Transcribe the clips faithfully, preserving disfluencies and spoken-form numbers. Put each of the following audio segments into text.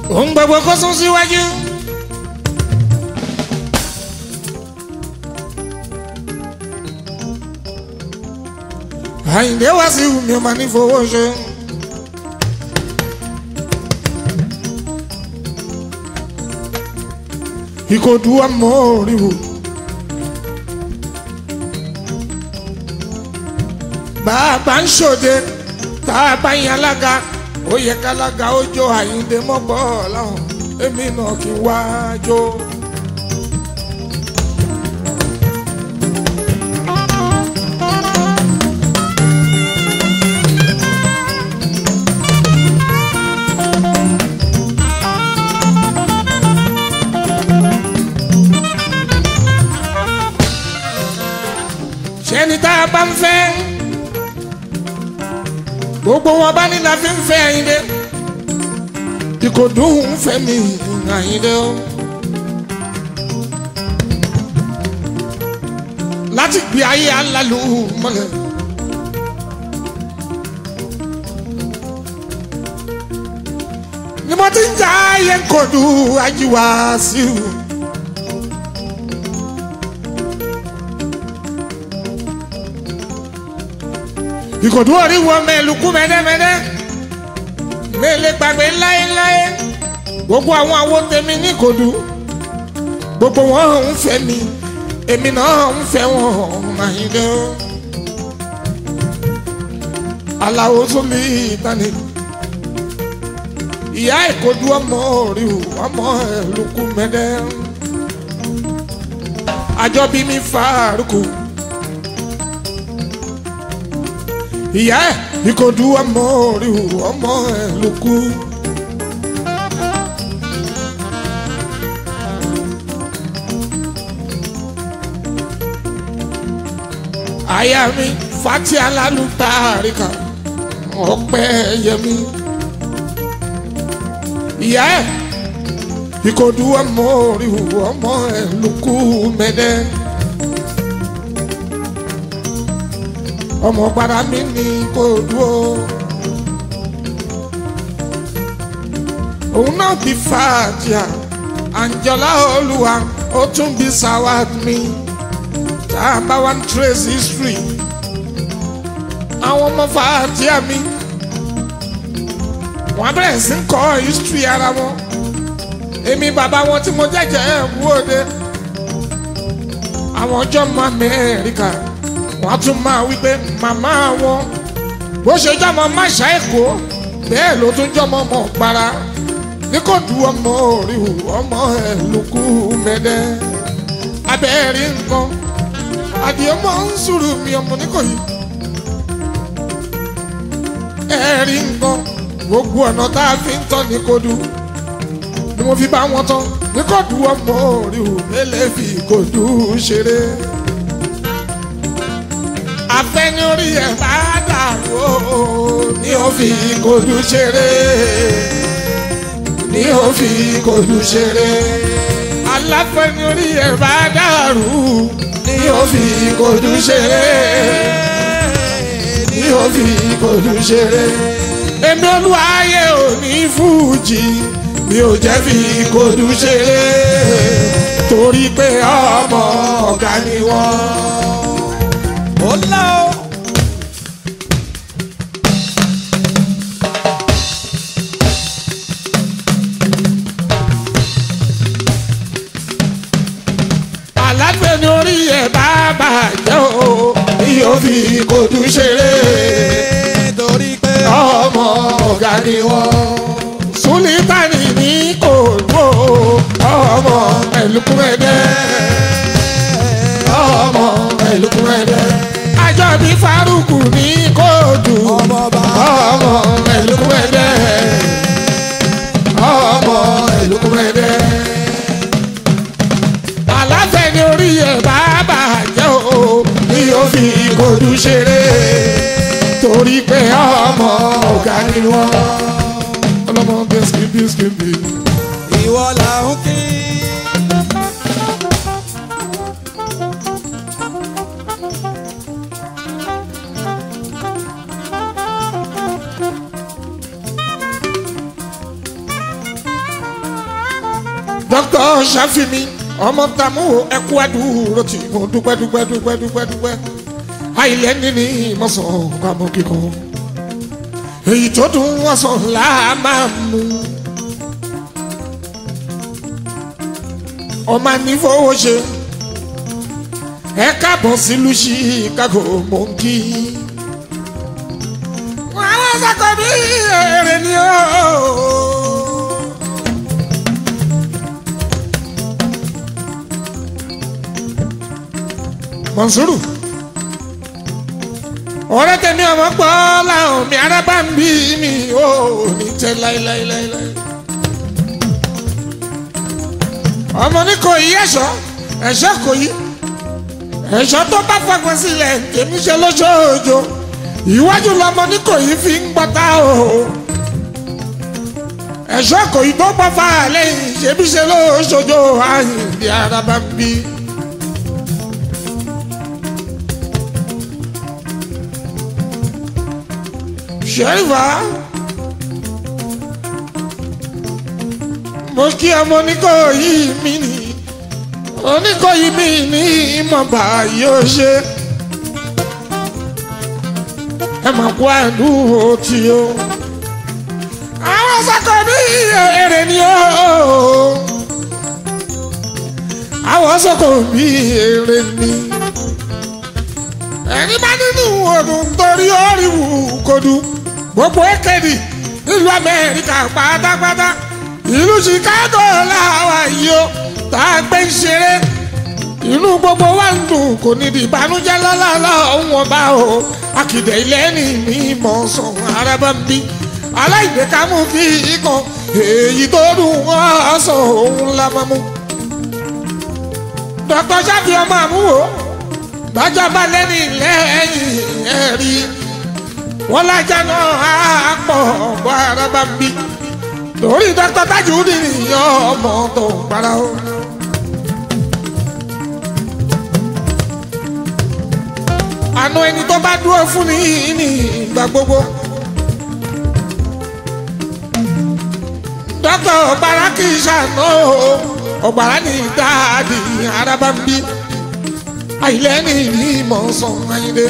ohun gbogbo kó sún síwájú. Àyìndé wá sí mi ò máa ní fowó ṣe. Ìkòdú ọmọ òrìwò. Bàbá ń ṣòde tá a bá yan alága ó yẹ kálága ó jó Àyìndé mọ́gbọ́ láwọn èmi náà kí n wá jó. Ṣẹ́ni tá a bá ń fẹ́ gbogbo wọn bá ní la fi ń fẹ́ Àyìndé Ìkòdú ń fẹ́ mi Àyìndé o láti gbé ayé alálù mọ́lẹ̀ ni mo ti ń jà ayé Ìkòdú ajíwá sí i. Ìkòdú orí wọ mẹ́lùkú mẹ́dẹ́mẹ́dẹ́ mẹ́lẹ́ gbàgbé láéláé gbogbo àwọn àwo tèmi ní Ìkòdú gbogbo wọn ń fẹ́ mi èmi náà ń fẹ́ wọn Àyìndé aláwo sómi ìtàní ìyá Ìkòdú ọmọ orí ọmọ ẹlùkú mẹ́dẹ́ àjọbí mi Fárúkù. Ìyá Ìkòdú ọmọ orí ọmọ ẹlùkú. Aya mi Fati Alálùbáríkà Ọpẹ́yẹmí. Ìyá Ìkòdú ọmọ orí ọmọ ẹlùkú mẹ́dẹ́. Ọmọ gbàrà mi ní Ìkòdú o òun náà bí Fàtíà Àǹjọ́lá Olúwa ó tún bí Sawat mi tá a bá wá ń trace history àwọn ọmọ Fàtíà mi wọ́n bẹ̀rẹ̀ sí ń kọ́ history ara wọn èmi bàbá wọn tí mo jẹ́jẹ́ ẹ̀ wúwo àwọn ọjọ́ mọ Amẹ́ríkà wọ́n tún máa wí pé màmá wọn bó ṣe jọmọ máṣá Èkó bẹ́ẹ̀ ló tún jọmọ mọ̀ para Ìkòdú ọmọ orí ọmọ ẹlùkú mẹ́dẹ́ abẹ́rí nǹkan adìẹ mọ́ ń sùúrù mi ọmọ Níkòyí ẹ̀rí nǹkan gbogbo ọ̀nà tá a fi ń tọ́ ní Ìkòdú ni mo fi bá wọn tán Ìkòdú ọmọ orí mẹ́lẹ́ fi Ìkòdú ṣeré. Afẹ́niórí ẹ̀ bá dàrú ní ó fi Ìkòdú ṣeré ní ó fi Ìkòdú ṣeré. Aláfẹ́niórí ẹ̀ bá dàrú ní ó fi Ìkòdú ṣeré ní ó fi Ìkòdú ṣeré. Èmi Olúwayé ò ní fújì mi ò jẹ́ fi Ìkòdú ṣeré torí pé ọmọ ọ̀gá ni wọ́n. Hola. Aláfẹ́niórí ẹ̀ bá bàjẹ́ o yóò fi Ìkòdú ṣeré torí pé ọmọ ọ̀gá ni wọ́n. Sulitani ní Ìkòdú ọmọ ẹlùkú mẹ́dẹ́ ọmọ ẹlùkú mẹ́dẹ́. Àjọbí Fárúkù ní Ìkòdú ọmọ ẹlùkú mẹ́dẹ́ ọmọ ẹlùkú mẹ́dẹ́. Aláfẹ́niórí ẹ̀ bá bàjẹ́ o ní ó fi Ìkòdú ṣeré torí pé ọmọ ọ̀gá ni wọ́n. Ọlọ́mọ bẹ́sìkìbí skìbí ìwọ là ń kí. dókítà ṣàfihàn ọmọ tàmú ẹkú àdúró tí mo dúpẹ́ dúpẹ́ dúpẹ́ dúpẹ́ dúpẹ́ àìlẹ́ níní ìmọ̀sán pamọ́ kíkan èyí tó dùn wọ́n sàn láà máa mú ọmọ nífowó ṣe ẹ káàbọ̀ sílùú Chicago mò ń kí wọ́n á wọ́n sọ́kọ̀ bí èrè ni ó. Mọ̀nsúrù ọ̀rẹ́ tẹ̀mí ọmọ gbọ́ láwọn mi ara bá ń bí mi ò ní tẹ́ láíláíláíláí. ọmọ ní kò yí ẹ̀ṣọ́ ẹ̀ṣọ́ kò yí ẹ̀ṣọ́ tó bá fọgbọ́n sílẹ̀ tèmi ṣe lóṣooṣo ìwájú lọmọ ní kò yí fi ń gbọ́ta o ẹ̀ṣọ́ kò yí tó gbọ́ fà lẹ́yìn ṣebí ṣe lóṣooṣo àyìnbí ara bá ń bí. Ṣẹ́rífà mo kí ọmọ Oníkòyí mi ní Oníkòyí mi ní ìmọ̀ba yóò ṣe ẹ mọ̀ kó àdúró tí o àwọn sọ́kọ̀ bí èrè ni o àwọn sọ́kọ̀ bí èrè ni ẹni bá nínú ọdún torí oríwù kodu gbogbo èkejì nílùú Amẹ́ríkà pátápátá ìlú Chicago làwà yìí ó tá a gbé ń ṣeré inú gbogbo wa ń dùn kò ní di ìbànújẹ́ lọ́lọ́lọ́ òun ọba o akìdẹ̀ ilẹ̀ ní mímọ́ sàn arábá ń bí aláìgbékámú fi kan èyí tó dùn wọ́n sọ òun la máa mú. Dr. Ṣáfì ọmọ àmúwò bájọ́ bá lẹ́ni lẹ́yìn ẹ̀rí wọ́n lájà náà á pọ̀ bọ́ ara bá ń bí lórí Dr. Tajudeen nìyàn ọmọ tó ń para ó. àna ẹni tó bá dúró fún ni ní ìgbà gbogbo. Dr. Baraki ṣàná ọ̀gbàrá ní dáàdì ara bá ń bí àìlẹ́ ní ìmọ̀ sàn ayíǹde.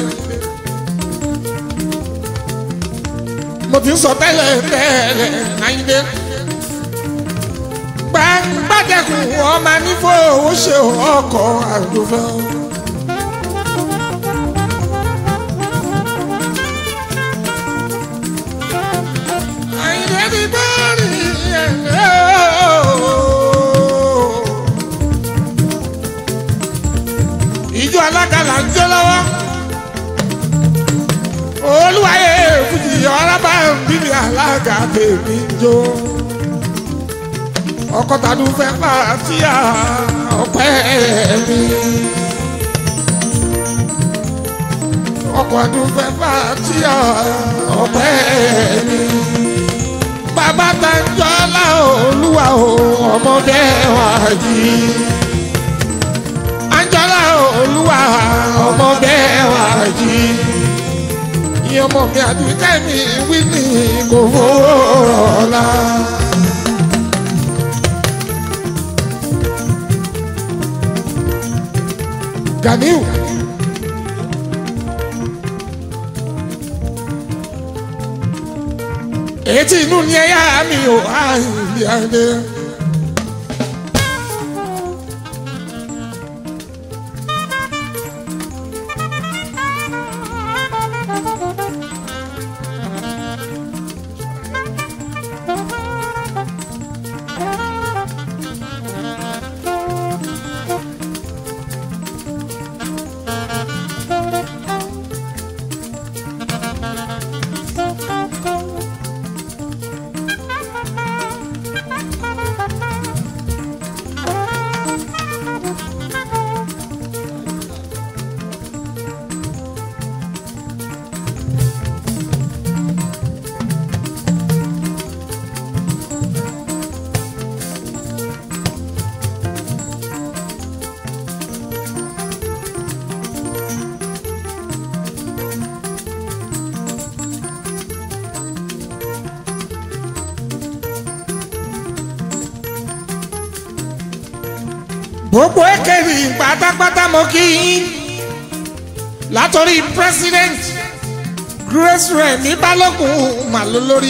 mo ti ń sọ tẹ́lẹ̀ tẹ́lẹ̀ ayíǹde. gbàgbàdẹ́kùn ọmọ nífowó ṣe ọkọ̀ àdúfẹ́. ayíǹde ti gbọ́rì ẹ̀rẹ́ ìjọ alákàlà ń jẹ́ lọ́wọ́ olúwayé fújì ọ̀rábà ń bíbí alága tèmi jó ọkọ̀ tàdún fẹ́ pàtíyà ọ̀pẹ́ mi ọkọ̀ tàdún fẹ́ pàtíyà ọ̀pẹ́ mi bàbá Tàǹjọ́lá olúwa o ọmọdé wa yìí Àǹjọ́lá olúwa ọmọdé wa yìí ìyẹn ọmọ mi àdúgbò mi wí ní kò fòrọ̀lá. Ganiu etí inú ni ẹ̀yà mi ò àìlè àìlè. gbogbo èkèrè pátápátá mo kí yín látọrí president Grace Remi Balógun màlúù lórí.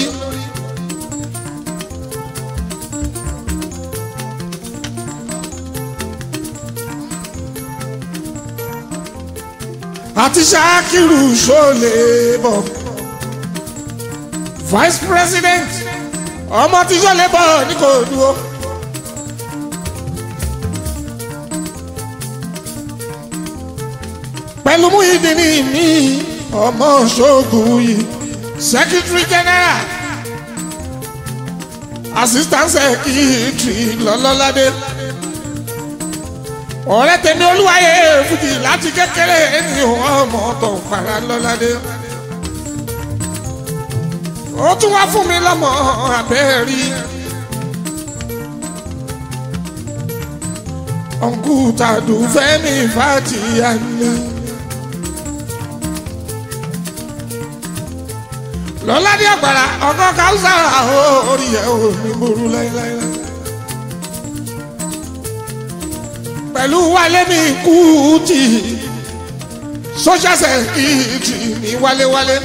àti Ṣakiru Ṣólébọ̀ vice president ọmọ tí Ṣólébọ̀ ní kò dúró. pẹ̀lú Muyideen ní ọmọ ṣoògùn yìí secretary general assistant secretary lọ́lọ́ládé ọ̀rẹ́ tèmi olúwayé fújì láti kékeré ní ọmọ tó ń para lọ́ládé ó tún wá fún mi lọ́mọ abẹ́rí ọ̀nkú tàdú fẹ́mi fàtìyà ni lọ́ládé àgbàrá ọkọ̀ káwùsà orí ẹ̀ ò ní burú láíláí. pẹ̀lú wálé mi kú tì social security ní wálewálé.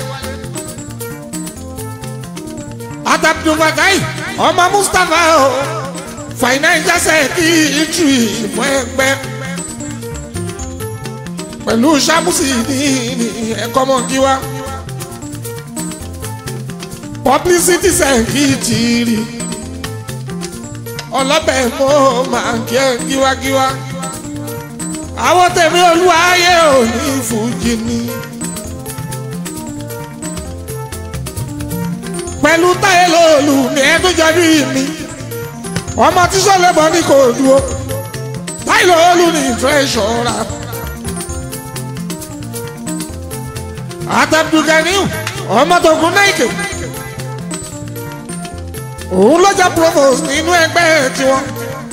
Abdulfatai ọmọ Mustapha o financial secretary fún ẹgbẹ́. pẹ̀lú Ṣàmùsì ní ẹ̀kọ́ mọ́kíwá publicity secretary ọlọ́bẹ̀ mọ́ máa ń kí ẹ kíwákíwá. àwọn tèmi olúwayé ò ní fújì ni. pẹ̀lú Táyé Lòlú ní ẹdún jọjú mi ọmọ tí Ṣólébọ̀ ní kò dúró. Táyé Lòlú ní treasurer. Abdulganiu ọmọ tó kún náà ìkè òun ló jẹ́ provost nínú ẹgbẹ́ tiwọn.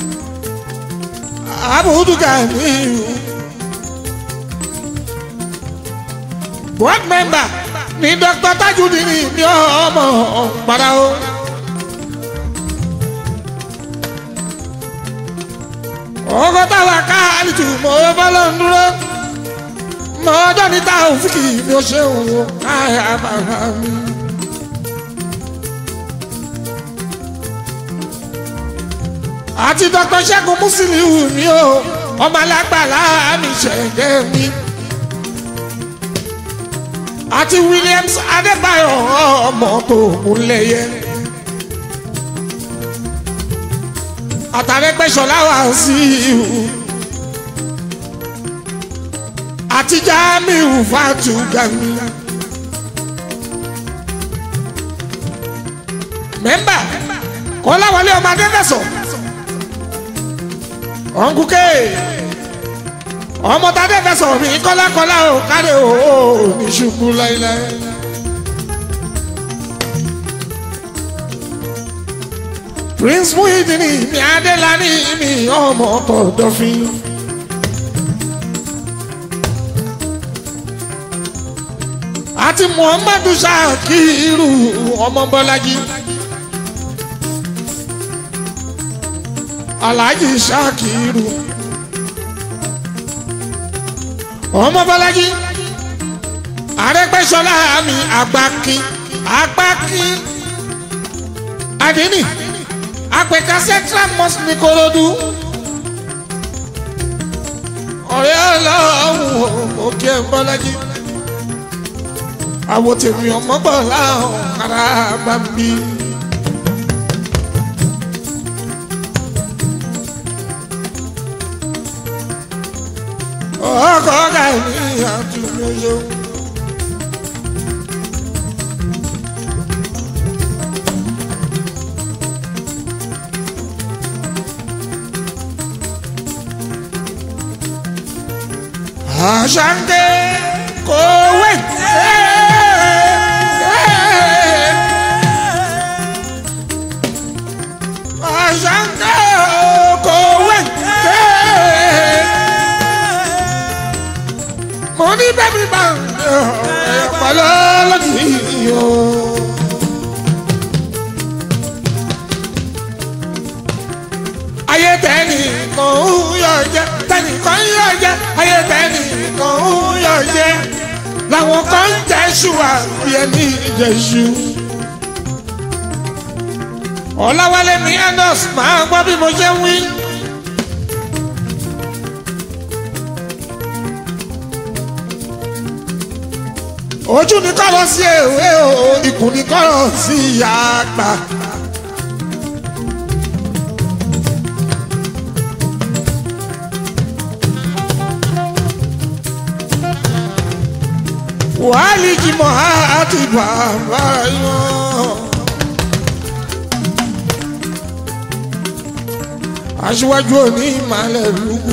Abdulganiu board member ní Doctor Tajudeen ní ọmọ padà o. ọkọ táwa káàlì tù mọ́ bọ́lá ń dúró mọ́ ọjọ́ níta òfìkì ni ó ṣe òun káyà bàbá mi. àti Doctor Ṣẹ́gun Musiliu mi o ọmọ alágbàlá mi ṣẹ̀jẹ̀ mi. àti Williams Adébáyọ̀ ọmọ tó múlẹ̀yẹ. àtàrẹ́gbẹ́ṣọlá wà sí ihu. àti Jamiu Fatugami. mẹ́mbà Kọ́láwọlé ọmọ Adéfẹ̀sọ̀. ọ̀nkúkẹ́ ọmọ tàdé fẹsọ̀ mi kọ́lákọ́lá ò káre ò ní ṣubú láíláí. Prince Muyideen mi Adélàní mi ọmọ Kọ̀dọ̀fín. àti Muhammadu Ṣakiru ọmọ Bọ́lájí. Alhaji Ṣakiru ọmọ Bọ́lájí. Arẹ́gbẹ́ṣọlá mi àgbákin àgbákin àdínì àpèkà Central Mosque ní Kòròdú. ọ̀rẹ́ ọlọ́run òkè Bọ́lájí. àwọn tèmi ọmọ bọ̀lá ọ̀kára bá ń bí. ọkọ̀ ọ̀gá mi àtúnyẹ̀yẹ. Àṣàǹdé kò wé. Àṣàǹdé kò wé. Mo ní bẹ́bí bá ẹ̀pọ̀ lọ́lọ́dún o. Ayé tẹ́lẹ̀ kan ń yọ jẹ́. káṣù wà bí ẹni ìjẹ̀ṣu. Ọláwálé mi Andos máa gbọ́ bí mo ṣe ń wí. Ojú ni kọ́rọ̀ sí èwe o, ikùn ni kọ́rọ̀ sí ìyá àgbà. Wàhálì jìmọ̀ àti bàbá yàn. Aṣíwájú òní ìmàlẹ̀ lùkù.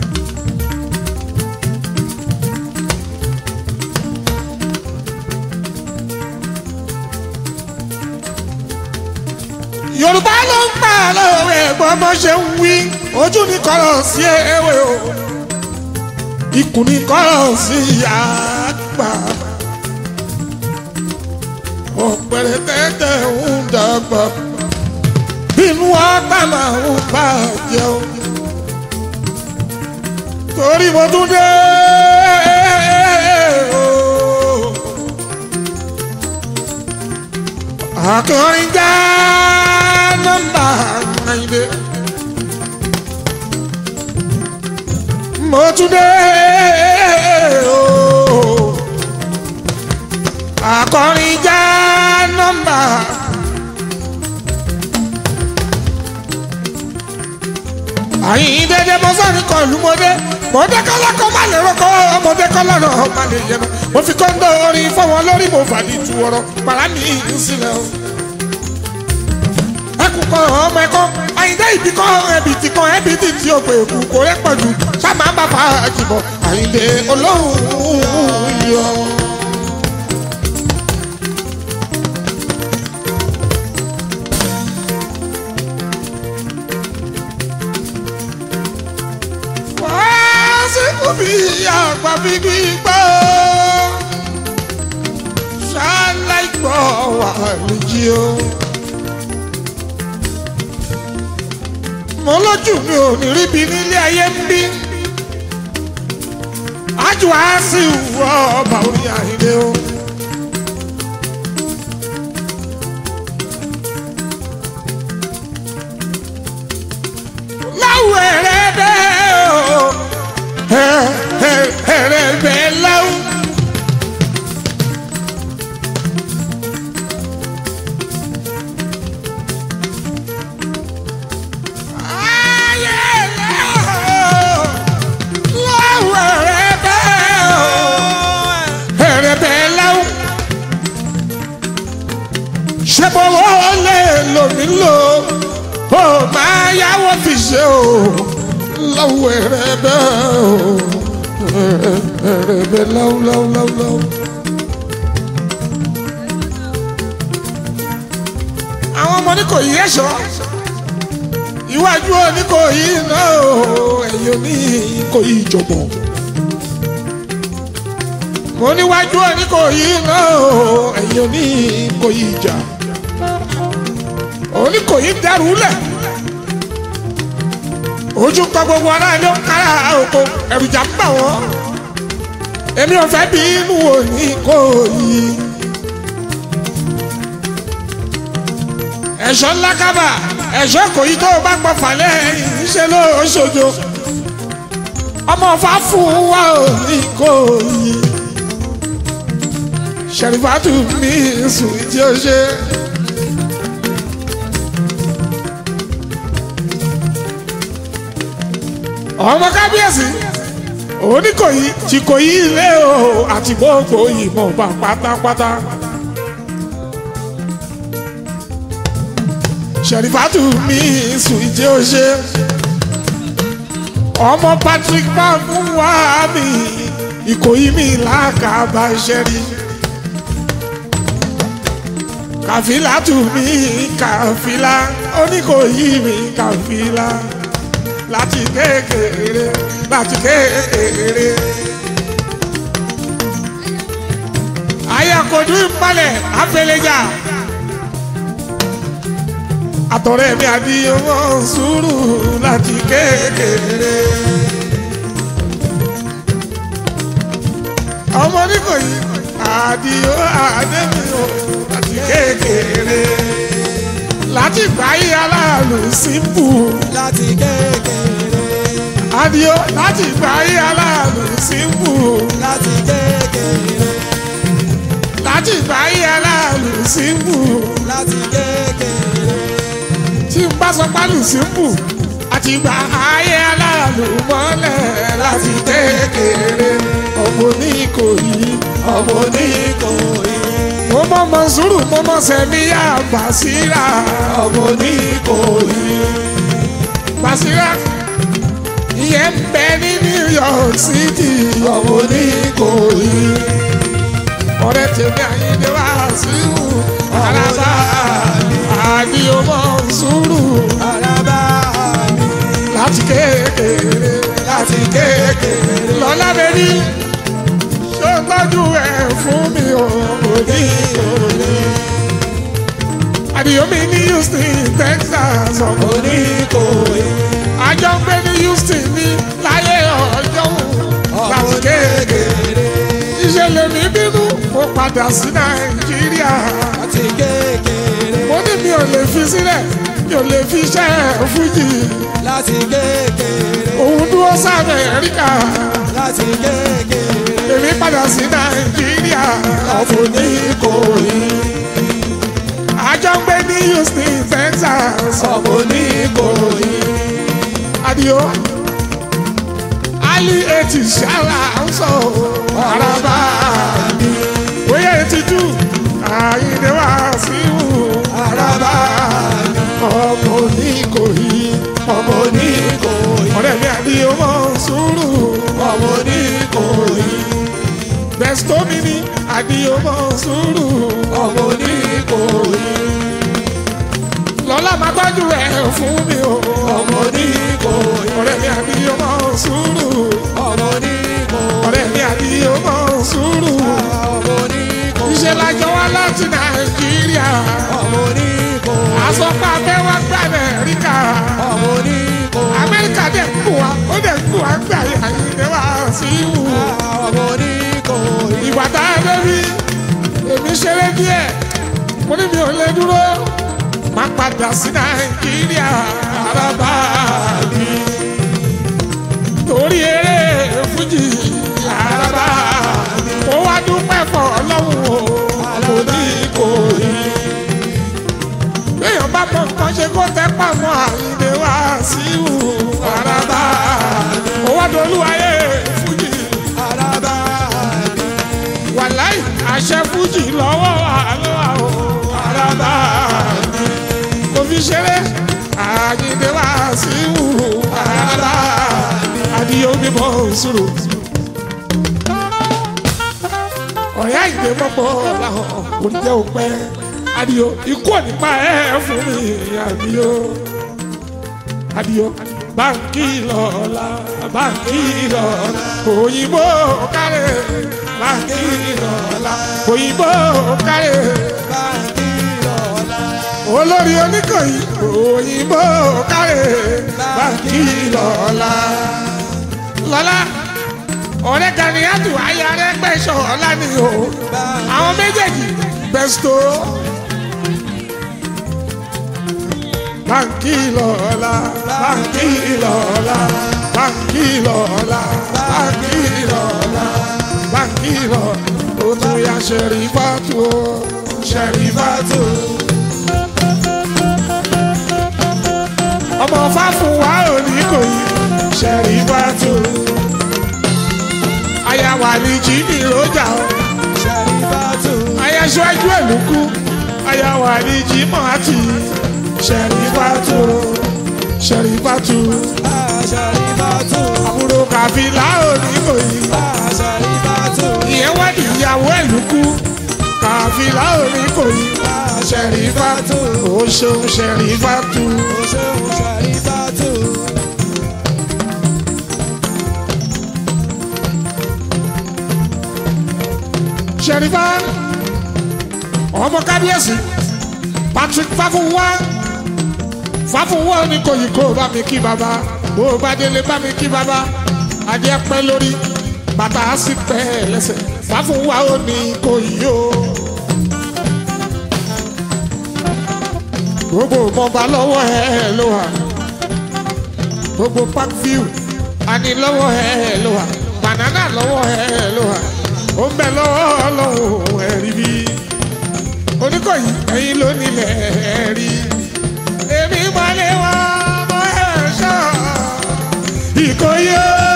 Yorùbá ló ń pa lóore ẹ̀gbọ́n bó ṣe ń wí. Ojú ni kọ́rọ̀ sí ewé o, ikùn ni kọ́rọ̀ sí ìyá àgbà. Ọ̀pẹ̀rẹ̀ tẹ́tẹ́ ń dàgbà, inú ọgbà máa ń bàjẹ́ o. Torí mo tún dé o. Akọrin já nọ́mbà Àyìndé. Mo tún dé o. Akọrin já nọ́mbà. Àyìndé dé mo sọ ní kọlù mo dé. Mo dé kọ́lá kọ́ má lè rọ́kọ́, mo dé kọ́lá náà má lè yẹnu. Mo fi kọ́ńdọ̀ orin fọwọ́n lórí mo fàdí tu ọ̀rọ̀ pàrà mi sílẹ̀ o. Ẹkùn kan ọmọ ẹ̀kọ́, Àyìndé ìbí kan ẹbí ti kan ẹbí ti ti ògbè èkú kò rẹ́ pọ̀ jù. Sábà ń bá fa àjìbọ̀ Àyìndé olóhùn yọ. Bí àgbà bíbí gbọ́ ṣáláì gbọ́ wà lójí o. Mo lójú mi ò ní ríbi nílé ayé ń bí. Ájú á sì wọ ọba orí Àyìndé o. Láwọ̀ ẹ̀rẹ́ bẹ́ẹ̀ o. Ẹ̀rẹ̀bẹ̀ láwù. Ayé láwù. Láwù ẹ̀rẹ̀bẹ̀ o. Ẹ̀rẹ̀bẹ̀ láwù. Ṣé bọ́wọ́ lè lò mí lò? Ó máa yáwó fi ṣe o. Láwù ẹ̀rẹ̀bẹ̀ o. Ẹ̀rẹ̀bẹ̀ láwù láwù láwù láwù. Àwọn ọmọ ní kò yí ẹ̀ṣọ́. Iwájú òní kò yí náà o. Ẹ̀yìn òní kò yí ìjọ̀gbọ̀n. Mo níwájú òní kò yí náà o. Ẹ̀yìn òní kò yí ìjà. Òní kò yí dẹrù lẹ̀. Ojú pa gbogbo ara ló ń kára oko, ẹ̀rùjà ń bà wọ́n. Èmi ò fẹ́ bí inú òní kò yí. Ẹ̀ṣọ́ ńlá kábà, ẹ̀ṣọ́ kò yí tó o bá pọ̀ fàlẹ́ ìṣe ló ṣojo. Ọmọ ọ̀fà fún wa òní kò yí. Ṣẹ̀rífátù mi sùn tí ó ṣe. Ọmọ kábíyèsí Oníkòyí tí kò yí ilé o àti gbogbo ìmọ̀ bá pátápátá. Ṣẹ̀rífátù mi sùn ìjẹ́ ó ṣe. Ọmọ Patrick bá fún wa mi Ìkòyí mi làkàbà ṣẹ́rí. Kàfílà tù mí kàfílà Oníkòyí mi kàfílà. Láti kékeré, láti kékeré. Ayakojú ìpalẹ̀ afẹlẹ́jà. Àtọ̀rẹ́ mi àdìyàn sùúrù láti kékeré. Ọmọ Oníkòyí Àdìó àdébí o láti kékeré láti gbáyé aláàlú símbù láti kékeré. Àdìó láti gbáyé aláàlú símbù láti kékeré. láti gbáyé aláàlú símbù láti kékeré. tí n bá sọ pálù símbù àti gbà ayé aláàlú mọ́lẹ̀ láti kékeré ọmọ ní Ìkòyí ọmọ ní Ìkòyí. mo mọ Mọ̀nsúrù mo mọ Sẹ̀míyà Bàsírà ọmọ ní Ìkòyí. Bàsírà ìyẹn ń bẹ ní New York City ọmọ ní Ìkòyí. ọ̀rẹ́ tèmi Àyìndé Wàsíù Àràbà Àdìó Mọ̀nsúrù Àràbà láti kékeré láti kékeré lọ́lá bẹ́bí ṣó tọ́jú ẹ̀ fún mi ò kò ní òní. Àdìó mi ní Houston Texas ọkọ̀ ní Ìkòyí. àjọ ń gbé ní Houston ní láyé ọjọ́ láti kékeré. ìṣẹ̀lẹ̀ mi bínú mo padà sí Nàìjíríà láti kékeré. mo ní mi ò lè fi sílẹ̀ mi ò lè fi iṣẹ́ fújì láti kékeré. òun dúró sí Amẹ́ríkà láti kékeré. èmi padà sí Nàìjíríà ọ̀fọ̀ ní Ìkòyí. àjọ ń gbé ní Houston Texas ọ̀fọ̀ ní Ìkòyí. Àdìó Ali etí ṣáàlà ń sọ Àràbà mi bóyá etí jù Àyìndé Wàsíù Àràbà mi ọmọ ní Ìkòyí ọmọ ní Ìkòyí. ọ̀rẹ́ mi Àdìó Mọ̀nsúrù ọmọ ní Ìkòyí. bẹ́sítọ́ mi ní Àdìó Mọ̀nsúrù ọmọ ní Ìkòyí. lọ́lá máa gbájú ẹ̀ fún mi o ọmọ ní Ìkòyí. ọ̀rẹ́ mi Àdìó Mọ̀nsúrù ọmọ ní Ìkòyí. ọ̀rẹ́ mi Àdìó Mọ̀nsúrù. ọmọ ní Ìkòyí. ìṣe lájọ wá láti Nàìjíríà ọmọ ní Ìkòyí. àsọpá abẹ́ wá gbà Amẹ́ríkà. ọmọ ní Ìkòyí. Amẹ́ríkà dẹ̀ kú wa ó dẹ̀ kú wa gbà Àyìndé Wàsíù. ọmọ ní Ìkòyí. ìgbà tá a débi èmi ṣeré díẹ̀ mo ní mi ò lè dúró máa padà sí Nàìjíríà Àràbà mi torí eré fújì Àràbà mi mo wá dúpẹ́ fọ́ Ọlọ́run o mo ní Ìkòyí. béèyàn bá mọ nǹkan ṣe kó tẹ́ pàmò Àyìndé Wàsíù Àràbà mi mo wá dolúwayé fújì Àràbà mi. wàláì àṣẹ fújì lọ́wọ́ àlọ́wà o Àràbà mi kò fi ṣeré Àyìndé Wàsíù Àràbà mi Àdìó mi Mọ̀nsúrù. ọ̀rẹ́ Àyìndé mọ́pọ̀ làwọn kò ní jẹ́ òpẹ́ Àdìó ikú ò ní pa ẹ́ fún mi Àdìó Àdìó báńkì lọ́la báńkì lọ́la òyìnbó kárẹ̀ báńkì lọ́la òyìnbó kárẹ̀ báńkì lọ́la. olórí Oníkòyí òyìnbó kárẹ̀ báńkì lọ́la lọ́la ọ̀rẹ́ Gàníyàtù aya rẹ̀ gbẹ̀ṣọ̀ ọ̀la ni o àwọn méjèèjì bẹ́sítò báńkì lọ́la báńkì lọ́la báńkì lọ́la báńkì lọ́la báńkì lọ́la ó tún yá Ṣẹ̀rífátù o Ṣẹ̀rífátù. ọmọ Fáfúnwá Oníkòyí Ṣẹ̀rífátù. aya Wàlíjì ní Ìrójà o Ṣẹ̀rífátù. aya Ṣíwájú Ẹ̀lúkú aya Wàlíjì Mọ̀hátì Ṣẹ̀rífátù Ṣẹ̀rífátù. Ṣẹ̀rífátù. àbúrò Kàfílà Oníkòyí Ṣẹ̀rífátù. ìyẹn wá ní ìyàwó Ẹ̀lúkú Kàfílà Oníkòyí Ṣẹ̀rífátù. ó ṣeun Ṣẹ̀rífátù. ó ṣeun Ṣẹ̀rífátù. Ṣẹ̀rífá ọmọ kábíyèsí Patrick Fáfúnwá Fáfúnwá Oníkòyí kó bá mi kí bàbá bó bá délé bá mi kí bàbá adé pẹ́ lórí bàtà á sì pẹ́ lẹ́sẹ̀ wá fún wa ó ní kò yí o. gbogbo mọba lọ́wọ́ ẹ ló wà gbogbo park view àní lọ́wọ́ ẹ ló wà banana lọ́wọ́ ẹ ló wà ó ń bẹ lọ́wọ́ lọ́wọ́ ẹ̀rí bí Oníkòyí ẹ̀yin ló nílẹ̀ ẹ̀rí èmi mọ́lẹ̀ wá mọ́ ẹ̀ ṣọ́ Ìkòyí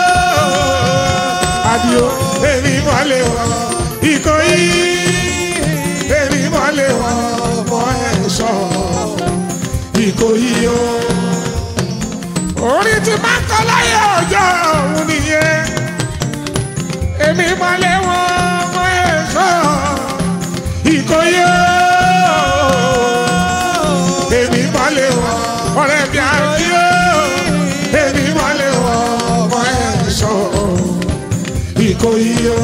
Àdìó èmi mọ́lẹ̀ wá Ìkòyí èmi mọ́lẹ̀ wá mọ́ ẹ̀ ṣọ́ Ìkòyí o. Orí ti máa ń kọ́ láyé ọjọ́ òun nìyẹn èmi mọ́lẹ̀ wá mọ́ ẹ̀ ṣọ́ Ìkòyí èmi mọ́lẹ̀ wá ọ̀rẹ́ bí Àdìó èmi mọ́lẹ̀ wá mọ́ ẹ̀ ṣọ́ Ìkòyí o.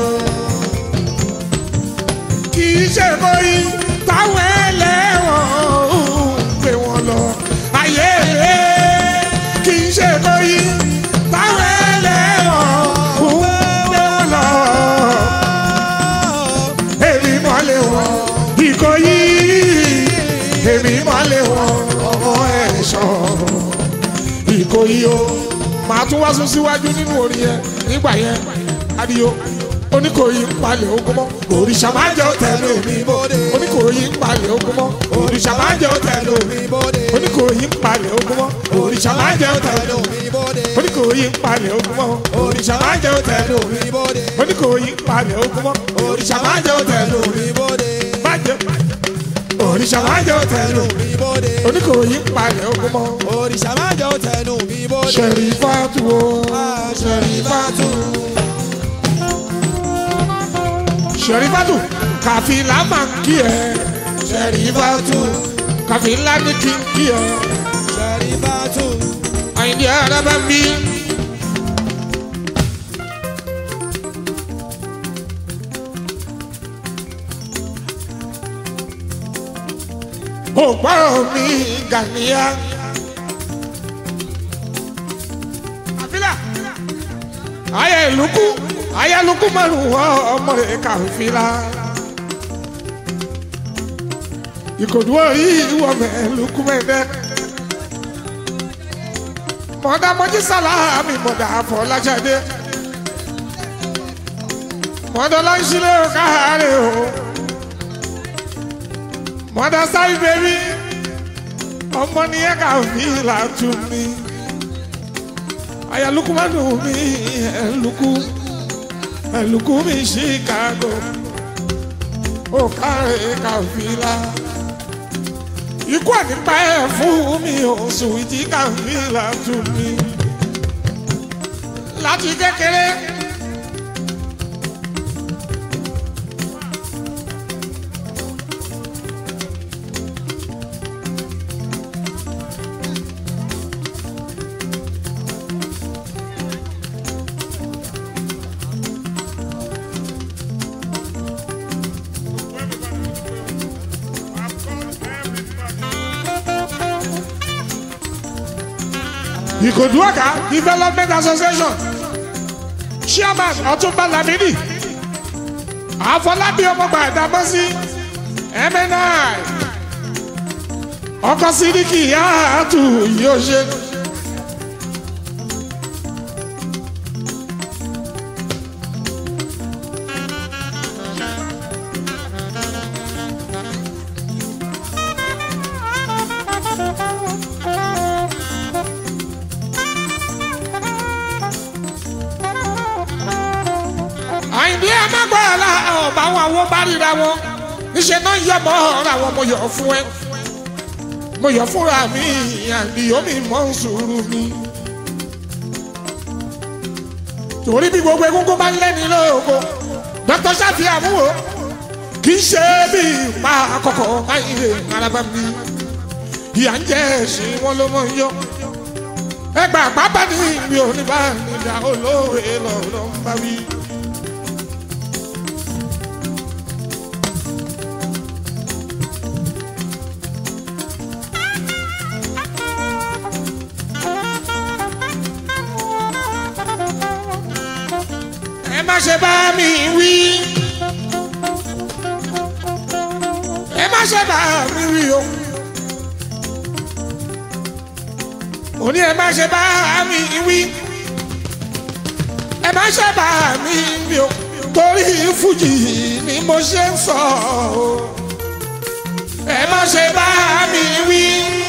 Kì í ṣe Ìkòyí táwọn ẹlẹ́wọ̀n gbé wọn lọ ayé kì í ṣe Ìkòyí táwọn ẹlẹ́wọ̀n gbé wọn lọ èmi mọ́lẹ̀ wá Ìkòyí èmi mọ́lẹ̀ wá ọmọ ẹ̀ ṣọ́ Ìkòyí o. Màá tún wá sún síwájú nínú orin yẹn nígbà yẹn Àdìó Oníkòyí ń palẹ̀ ogun mọ́ òrìṣà máa jẹ́ òtẹ́lẹ̀ òní bóde. Oníkòyí ń palẹ̀ ogun mọ́ òrìṣà máa jẹ́ òtẹ́lẹ̀ òní bóde. Oníkòyí ń palẹ̀ ogun mọ́ òrìṣà máa jẹ́ òtẹ́lẹ̀ òní bóde. Oníkòyí ń palẹ̀ ogun mọ́ òrìṣà máa jẹ́ òtẹ́lẹ̀ òní bóde. Oníkòyí ń palẹ̀ ogun mọ́ òrìṣà máa jẹ́ òtẹ́lẹ̀ òní bóde. Bàjẹ́ òrìṣà máa jẹ́ òtẹ́lẹ̀ òní bóde. Oníkòyí ń palẹ̀ ogun mọ́ òrìṣà máa jẹ́ òtẹ́lẹ̀ òní bóde. Ṣẹ̀rífátù o Ṣẹ̀rífátù. Ṣẹ̀rífátù Kàfílà máa ń kí ẹ Ṣẹ̀rífátù Kàfílà ní kí n kí ẹ Ṣẹ̀rífátù. Àyìndé Araba ń bí. Ògbọ́rọ̀ mi Gàníyà. Kàfílà ayé ìlúkú ayé ìlúkú márùn wọ ọmọ rẹ̀ Kàfílà. Ìkòdú orí ìwọ mẹ́lùkú mẹ́dẹ́. Mọ̀dá Mọ́jí Sàlámì mọ̀dá Fọláṣadé. Mọ̀dá Láńṣílẹ̀ káàárẹ̀ o. Mọ̀dá Sáì bèbí. Ọmọ nìyẹn Kàfílà tún mi. Ayé ìlúkú márùn mi ẹ̀lùkú. Ẹ̀lùkú mi Chicago. Ó kárẹ̀ Kàfílà. Ikú ànípa ẹ̀ fún mi oṣù ìjì Kàfílà tún mi. Láti kékeré. Ìkòdú Ọ̀gá Development Association Chairman Ọ̀túnba Lamidi Àfọlábí ọmọgbà Ìdámọ́sí M N I ọkọ̀ Sídíkì Yàtù yóò ṣe. Àyìndé amágbára ọba àwọn àwọn bá ríra wọn níṣẹ́ náà yọ mọ́ ọ̀rọ̀ àwọn mo yọ̀ fún ẹ mo yọ̀ fúnra mi Àdìó mi mọ́ sùúrù mi. Torí bí gbogbo egungun bá ń lẹ́ni lóko Dr. Ṣáfì Àmúwò kì í ṣe bí ipa àkọ́kọ́ Àyìndé Araba mi. Ìyà ń jẹ́ ẹ̀sìn wọn ló mọ̀ yọ ẹgbà pápá ní ìgbì oníbà nígbà olóore lọ́rọ̀ ń bá wí. Ẹ má ṣe bá mi wí ṣe bá mi wí o mo ní ẹ má ṣe bá mi wí ẹ má ṣe bá mi wí o torí fújì ni mo ṣe ń sọ o ẹ má ṣe bá mi wí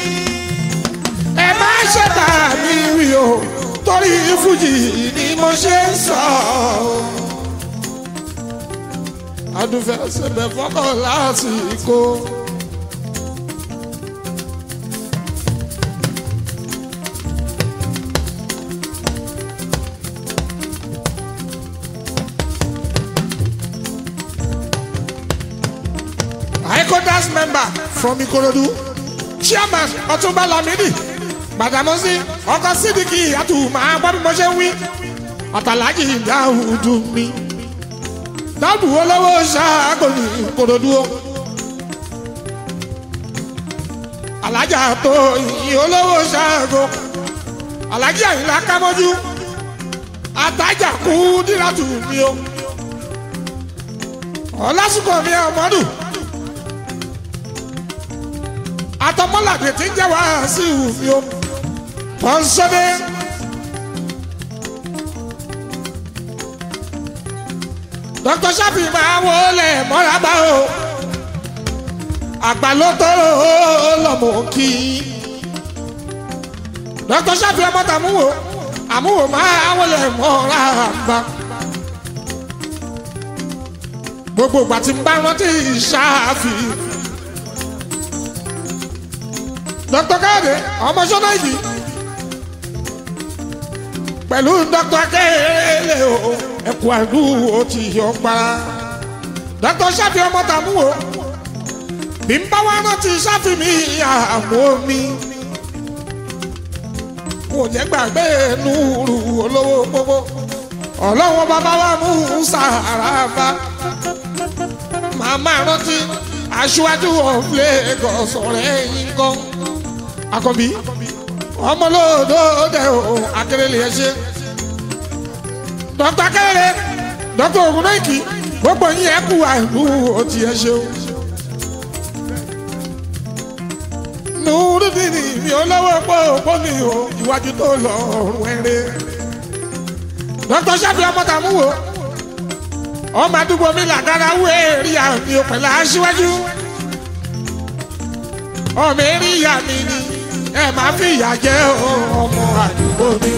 ẹ má ṣe bá mi wí o torí fújì ni mo ṣe ń sọ o adúfẹ́ ṣẹbẹ̀ fọ́kọ̀ lásìkò. Dance member from Ikorodu, chairman Ọ̀túnba Lamidi, Gbàdámọ́sí, ọkọ Sídìkì àtùmọ̀ agbábí mo ṣe ń wí, Àtàlájì Dáúdù mi. Dáúdù olówó ṣáàgò ní Ikorodu o. Alájà tó ìyìn olówó ṣáàgò. Alájì Àyìnlá Kámọ́jú. Àtàjà kú dírátù mi o. Ọlásùkò mi ọmọdù. Àtọmọ́làdé tí ń jẹ́ wá sí ìwúfi o pọ́nsọ́dé Dr. Shafi máa wọlé mọ́rábá o àgbàlótóró lọ́mọ kí Dr. Shafi ọmọ tàmúwò àmúwò máa wọlé mọ́rábá gbogbo ìgbà tí ń bá rántí Shafi. Doctor Káyọ̀dé ọmọ sọ́nà yìí pẹ̀lú Doctor Akérèlé o ẹ̀kú àlù ó ti yọ gbára Doctor Shafi ọmọ tàmúwò bí n bá wá rántí Shafi mi àmọ́ mi kò jẹ́ gbàgbé Núrù olówó gbogbo ọlọ́wọ́ bàbá wa mú sàràbà màmá rántí aṣíwájú of Lagos ọ̀rẹ́ yín gan. Àkànbí ọmọlódòdè o Akérèlé ẹ ṣe Doctor Akérèlé Doctor Ògúnnáìkì gbogbo yín ẹ kú àìlú ó ti ẹ ṣe o. Nùrùdíní mi olówó pòpò mi o iwájú tó lọ ọrùn ẹrẹ Doctor Shafi ọmọ tàmúwò ọmọ àdúgbò mi làgàrà wéèrí àmì òpèlà aṣíwájú ọmọ eré ìyá mi ni ẹ máa fi ìyà jẹ ọmọ àdúgbò mi.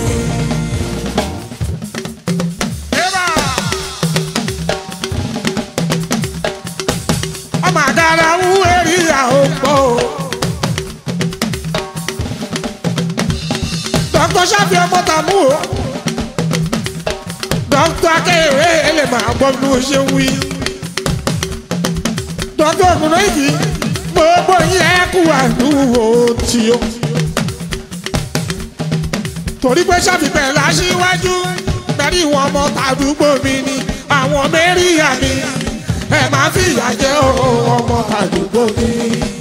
ọmọ àgàrà wéèrí àwọn pọ̀ Doctor Shafi ọmọ tàmúwò Doctor Akérèlé máa gbọ́ bí wọ́n ṣe ń wí Doctor Ògúnnáìkì gbogbo yín ẹ kú àdúgbò tí ó torí pé Shafi bẹ̀rẹ̀ láṣíwájú bẹ̀rẹ̀ ìwọ̀n ọmọ tàdúgbò mi ni àwọn mẹ́rìíyà mi ẹ máa fi ìyà jẹ ọmọ tàdúgbò mi.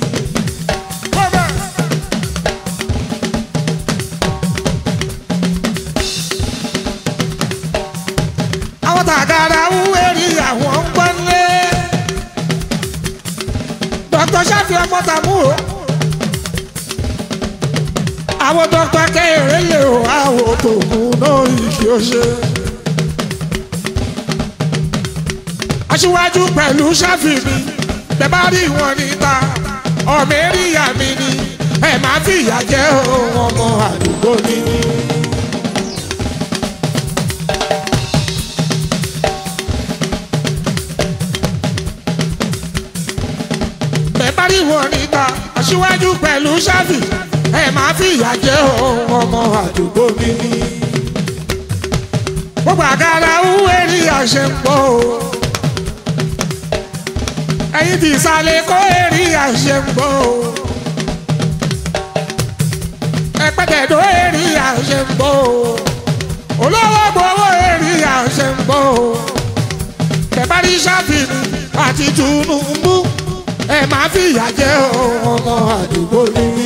àwọn tàgàrà wúwẹ́rì àwọn ń gbọ́nlé Doctor Shafi ọmọ tàmúwò àwọn Doctor Akérèlé o àwọn tòkun náà ìkí ó ṣe aṣíwájú pẹ̀lú Shafi mi bẹ́ẹ̀ bá rí wọn níta ọmọ eríyà mi ni ẹ máa fi ìyà jẹ ọmọ àdúgbò mi. wọn níta aṣíwájú pẹ̀lú Shafi ẹ máa fi ìyà jẹ ọmọ àdúgbò mi. gbogbo àgàrà wúwẹ́rì àṣẹ ń bọ̀ o ẹ̀yin ti ìsàlẹ̀ kó èrì àṣẹ ń bọ̀ o ẹ̀pẹ̀tẹ̀dọ̀ èrì àṣẹ ń bọ̀ o olówó gbowó èrì àṣẹ ń bọ̀ o tẹ̀bárí Shafi àti Tinubu ẹ máa fi ìyà jẹ ọmọ àdúgbò mi.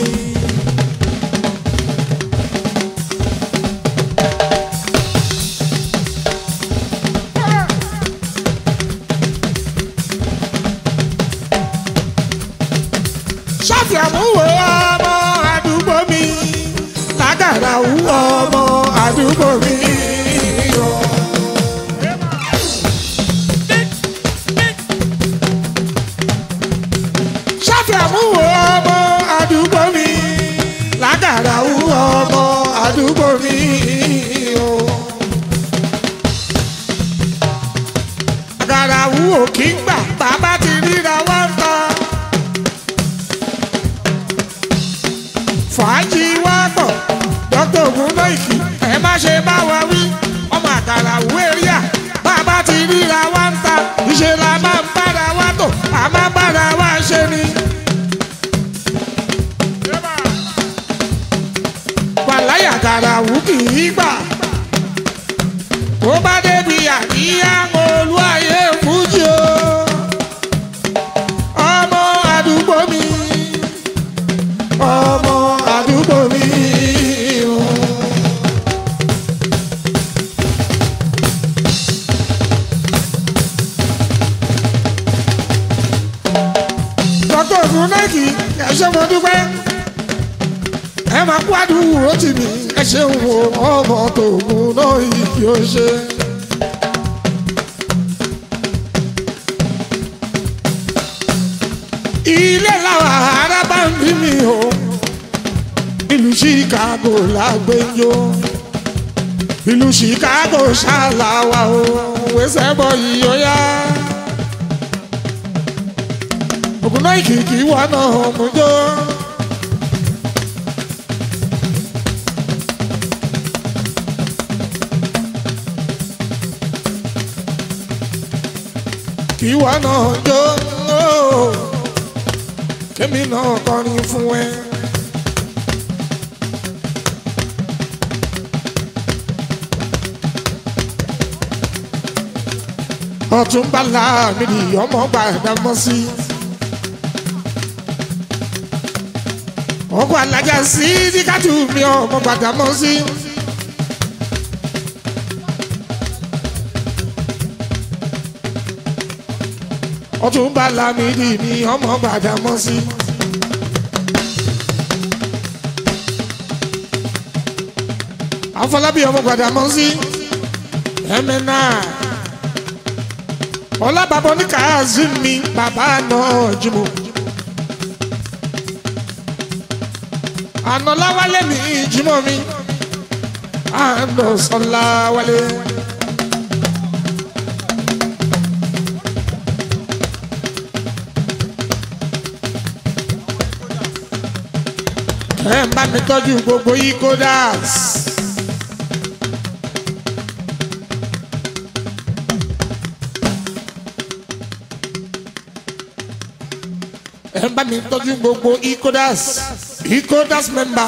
fàájì wá pọ̀ dókítà Ògúnnáìkì ẹ má ṣe bá wa wí ọmọ àkàrà wéríà bàbá ti ríra wá ń ta ìṣe la máa ń bára wa tò a máa bára wa ṣe ni. wàláyà àkàrà wù kì í gbà tó bá débi àríyá olúwayé fújì o ọmọ àdúgbò mi ọmọ àdúgbò mi o. dókítà Ògúnnáìkì ẹ ṣé mo dúpẹ́ ẹ máa kú àdúgbò tì mí ẹ ṣeun o ọmọ t'Ògúnnáìkì ó ṣe. ilé làwọn ará bá ń bí mi o ìlú Chicago lágbèjọ ìlú Chicago ṣàlàwà o wẹsẹ̀ bọ̀ yìí ó yá. Ògúnnáìkì kì í wọ́n náà mú jọ. kì í wọ́n náà jọ kémi náà kọrin fún ẹ. Ọ̀túnba Lámìdí ọmọ Gbàdámọ́sí ọkọ alájà sí díkàtú mi ọmọ Gbàdámọ́sí. Ọ̀túnba Lámìdí mi ọmọ Gbàdámọ́sí. Afọlábí ọmọ Gbàdámọ́sí ẹ̀mẹ́nà ọlábàbọ̀ ní Kazeem mi bàbá náà jùmọ̀. Ànọ́láwálé mi jùmọ̀ mi Ànọ́sọ́láwálé. ẹ ń bá mi tọ́jú gbogbo Ecodas. ẹ ń bá mi tọ́jú gbogbo Ecodas Ecodas member.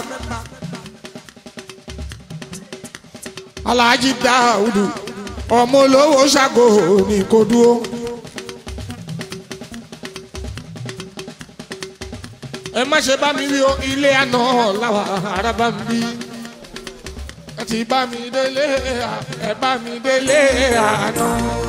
Alhaji Dáúdù ọmọ olówó ṣàgò ní kò dúró. ẹ má ṣe bá mi rí o ilé àná làwà ara bá mi bí. ẹ ti bá mi délé ẹ bá mi délé àná.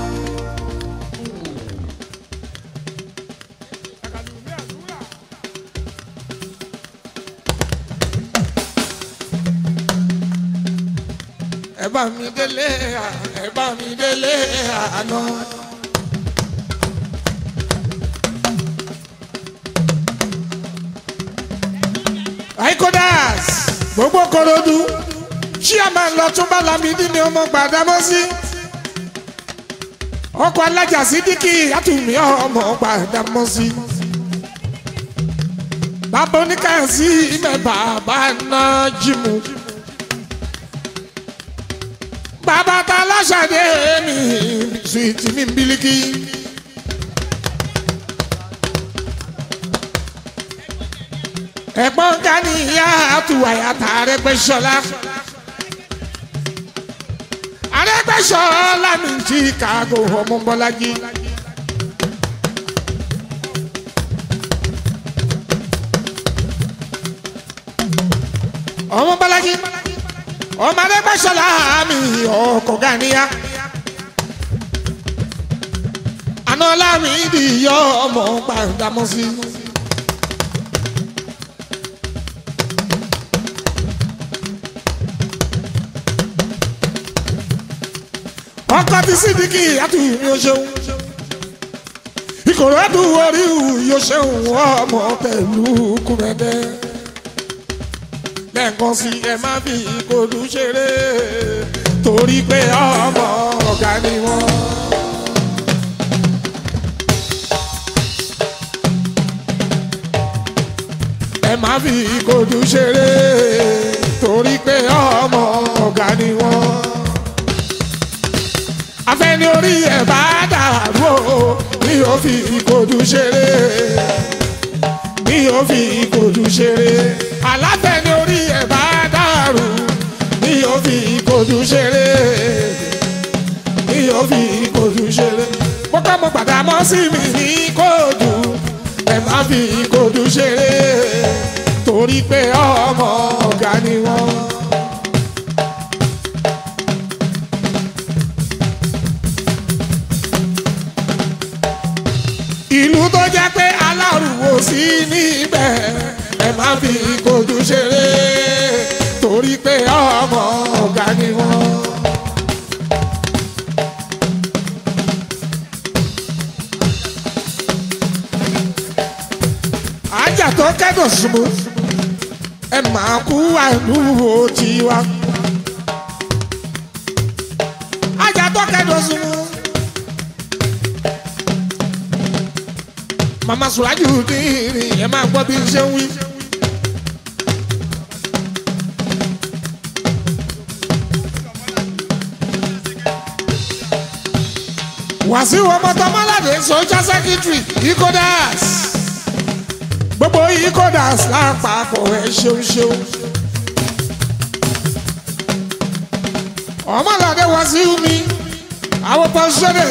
ẹ bá mi délé ẹ bá mi délé àná. Ecodas gbogbo Kòròdú chairman l'Ọ̀túnba Lámìdí ni ọmọ Gbàdámọ́sí. ọkọ̀ alájà Sídíkì àtúnmí ọmọ Gbàdámọ́sí. bàbá oníkàyọ̀sí ìmẹ̀ bàbá náà jìmù. bàbá ta láṣàdé mi sùìtì mi Bílíkì. ẹ̀gbọ́n Gani ìyá àtúwàyà tà Arẹ́gbẹ́ṣọlá. Arẹ́gbẹ́ṣọlá mi Chicago ọmọ Bọ́lájí. ọmọ Bọ́lájí ọmọ Arẹ́gbẹ́ṣọlá mi ọkọ̀ Ganiya. àná Lámìdí yọ ọmọ Gbàdámọ́sí. ọkọ ti Sídíkì àtúnyẹ o ṣeun. Ìkòròdú orí yóò ṣeun ọmọ pẹ̀lú kúrẹ́dẹ́. lẹ́ẹ̀kan sí ẹ má fi Ìkòròdú ṣeré torí pé ọmọ ọ̀gá ni wọ́n. ẹ má fi ìkojú ṣeré torí pé ọmọ ọ̀gá ni wọ́n. afẹ́ni orí ẹ̀ bá dàrú o ni yóò fi ìkojú ṣeré ni yóò fi ìkojú ṣeré. aláfẹ́ni orí ẹ̀ bá dàrú ni yóò fi ìkojú ṣeré ni yóò fi ìkojú ṣeré. mo kọ́ mo gbàdá mọ́ sí mi ní kóòdù ẹ má fi ìkojú ṣeré torí pé ọmọ ọ̀gá ni wọ́n. ìlú tó jẹ́ pé alárùwò sí níbẹ̀ ẹ má fi ìkojú ṣeré torí pé ọmọ ọ̀gá ni wọ́n. ajá tó kẹ́dùn sùnmù ẹ máa kú àìlúwo tiwa. ajá tó kẹ́dùn sùnmù mama Sùrájù dìrì ẹ máa gbọ́ bí n ṣe ń wí. Wàsíù ọmọ tọmọládé social secretary ikodas gbogbo ikodas lápapọ̀ ẹ ṣeun ṣeun. ọmọládé Wàsíù mi àwọn pọ́ńsọ́dẹ̀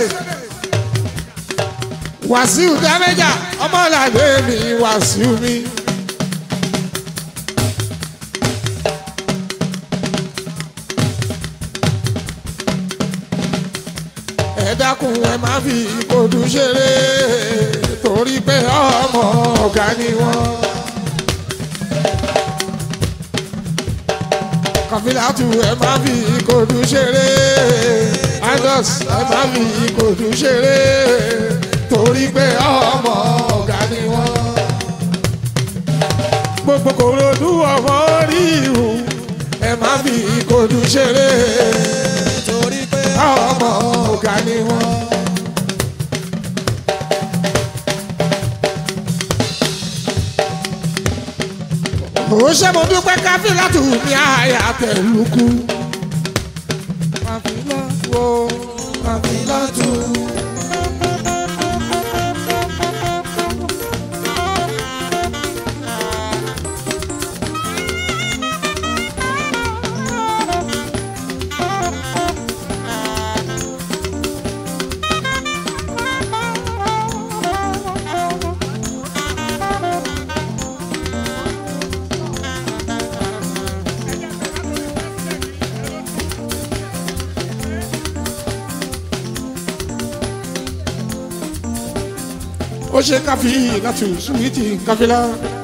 Wàsíù dámẹ́jà ọmọládé mi Wàsíù mi. ẹ dákun ẹ má fi ìkojú ṣeré torí pé ọmọ ọ̀gá ni wọ́n. Kàfílátù ẹ má fi ìkojú ṣeré Idos ẹ má fi ìkojú ṣeré torí pé ọmọ ọ̀gá ni wọ́n. gbogbo Kòròdú ọmọ rí ìhù ẹ má fi ìkojú ṣeré torí pé ọmọ ọ̀gá ni wọ́n. ó ṣe mo dúpẹ́ Kàfílátù ní àyà Tẹ̀lùkù. Kàfílátù o Kàfílátù. ó ṣe Kàfílátù Súwìtì Kàfílà.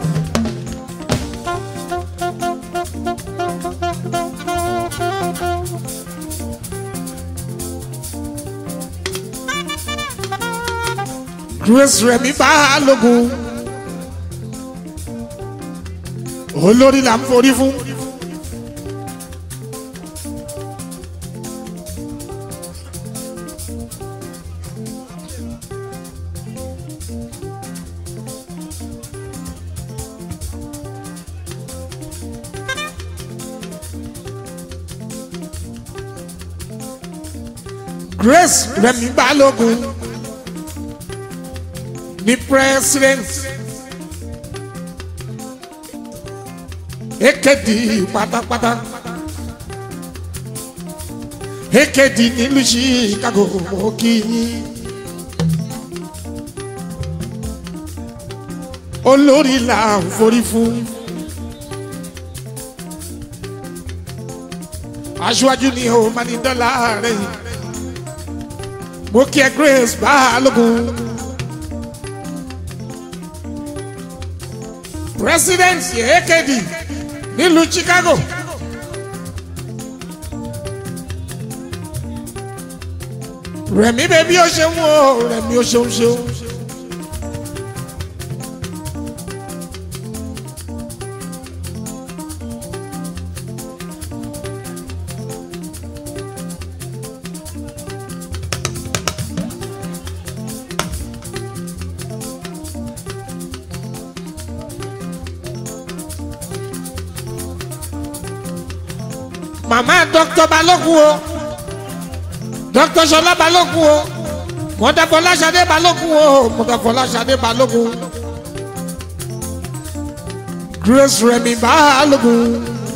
Grace Rẹ̀mí Balógun olórí là ń forí fún. Grace Rẹ̀mí Balógun ní president èkejì pátápátá èkejì nílùú Chicago mo kí yín. olórí là ń forí fún. aṣáájú ni o máa ní dọ́là rẹ̀ yìí. mo kí ẹ Grace Balógun. president èkejì nílùú Chicago. Rẹ̀mí bẹ́bí ó ṣeun o Rẹ̀mí ó ṣeun ṣeun. màmá dókítà Balógun o dókítà Ṣọlá Balógun o mọ̀dà Fọláṣadé Balógun o mọ̀dà Fọláṣadé Balógun Grace Remi Balógun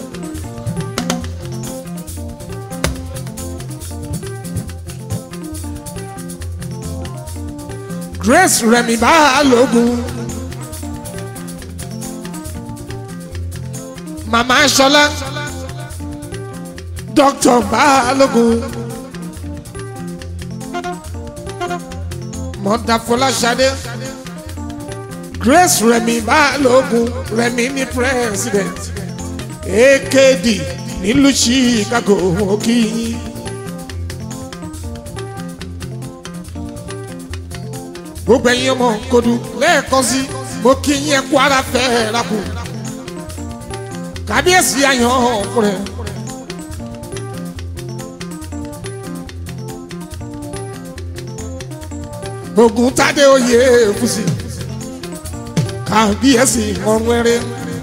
Grace Remi Balógun màmá Ṣọlá Doctor Balógun mọ̀dà Fọláṣadé Grace Remi Balógun Remi ní president A K D nílùú Chicago òkì gbogbo ẹ̀yin ọmọ Kòdú lẹ́ẹ̀kan sí mo kí yín kú ara fẹ́ rakù kábíyèsí àyàn ọkùnrin. Ògùn Tádé oyè Fúsì kábíyèsí ọ̀run ẹrẹ.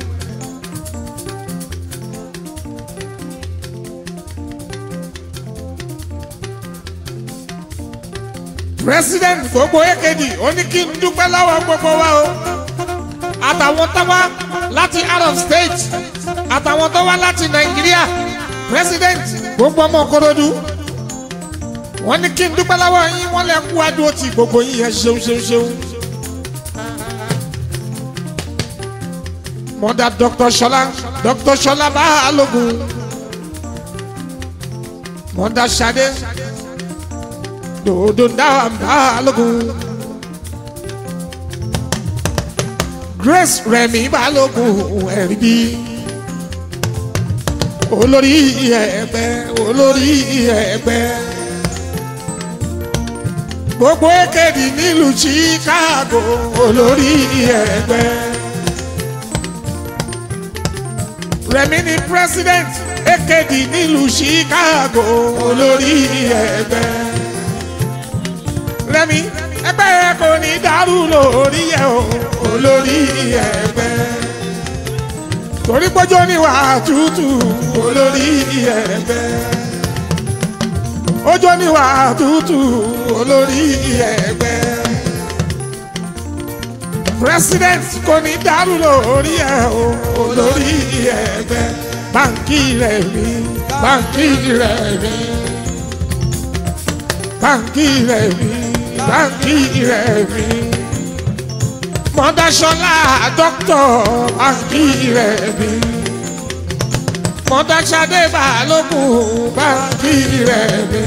President gbogbo A K D ó ní kí n dúpẹ́ lọ́wọ́ gbogbo wa o àtàwọn tó wá láti out of state àtàwọn tó wá láti Nàìjíríà President gbogbo ọmọ Kòròdú wọ́n ní kí n dúpẹ́ lọ́wọ́ yín wọ́n lè kú adúró ti gbogbo yín yẹn ṣeun ṣeun ṣeun. mọ̀dà Doctor Ṣọlá Doctor Ṣọlá Balógun mọ̀dà Ṣadé dòdò dáwà Balógun Grace Remi Balógun ẹ̀rí bí olórí ẹgbẹ́ olórí ẹgbẹ́ gbogbo A K D nílùú Chicago olórí ẹgbẹ́ Remi ní president A K D nílùú Chicago olórí ẹgbẹ́ Remi ẹgbẹ́ kò ní dàrú lórí ẹ̀ o olórí ẹgbẹ́ torí gbójú níwà tútù olórí ẹgbẹ́ ojú níwà tútù olórí ẹgbẹ́ president kò ní dàrú lórí ẹ̀ o olórí ẹgbẹ́ báńkì rẹ̀ mi báńkì rẹ̀ mi báńkì rẹ̀ mi báńkì rẹ̀ mi mọ̀dà Ṣọlá dókítà báńkì rẹ̀ mi mọ̀dà Ṣadé Balógun báńkì rẹ̀ mi.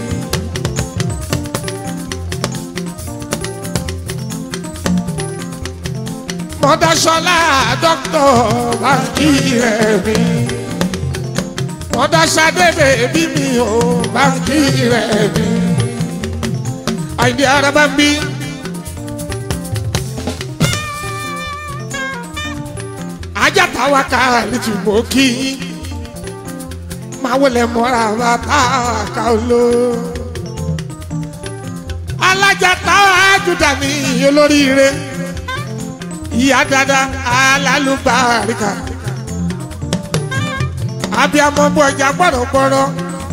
mọ̀dà Ṣọlá dókítà báńkì rẹ̀ mi mọ̀dà Ṣadé bèbí mi ò báńkì rẹ̀ mi. Àyìndé Araba ń bí ajá táwa ká lìtùmọ̀ kí máa wọlé mọ́ra bá táwa ká ló alájà táwa júdà ní olóríire ìyá dada alálùbáríkà abiyamọ bọ ọjà gbọdọgbọdọ.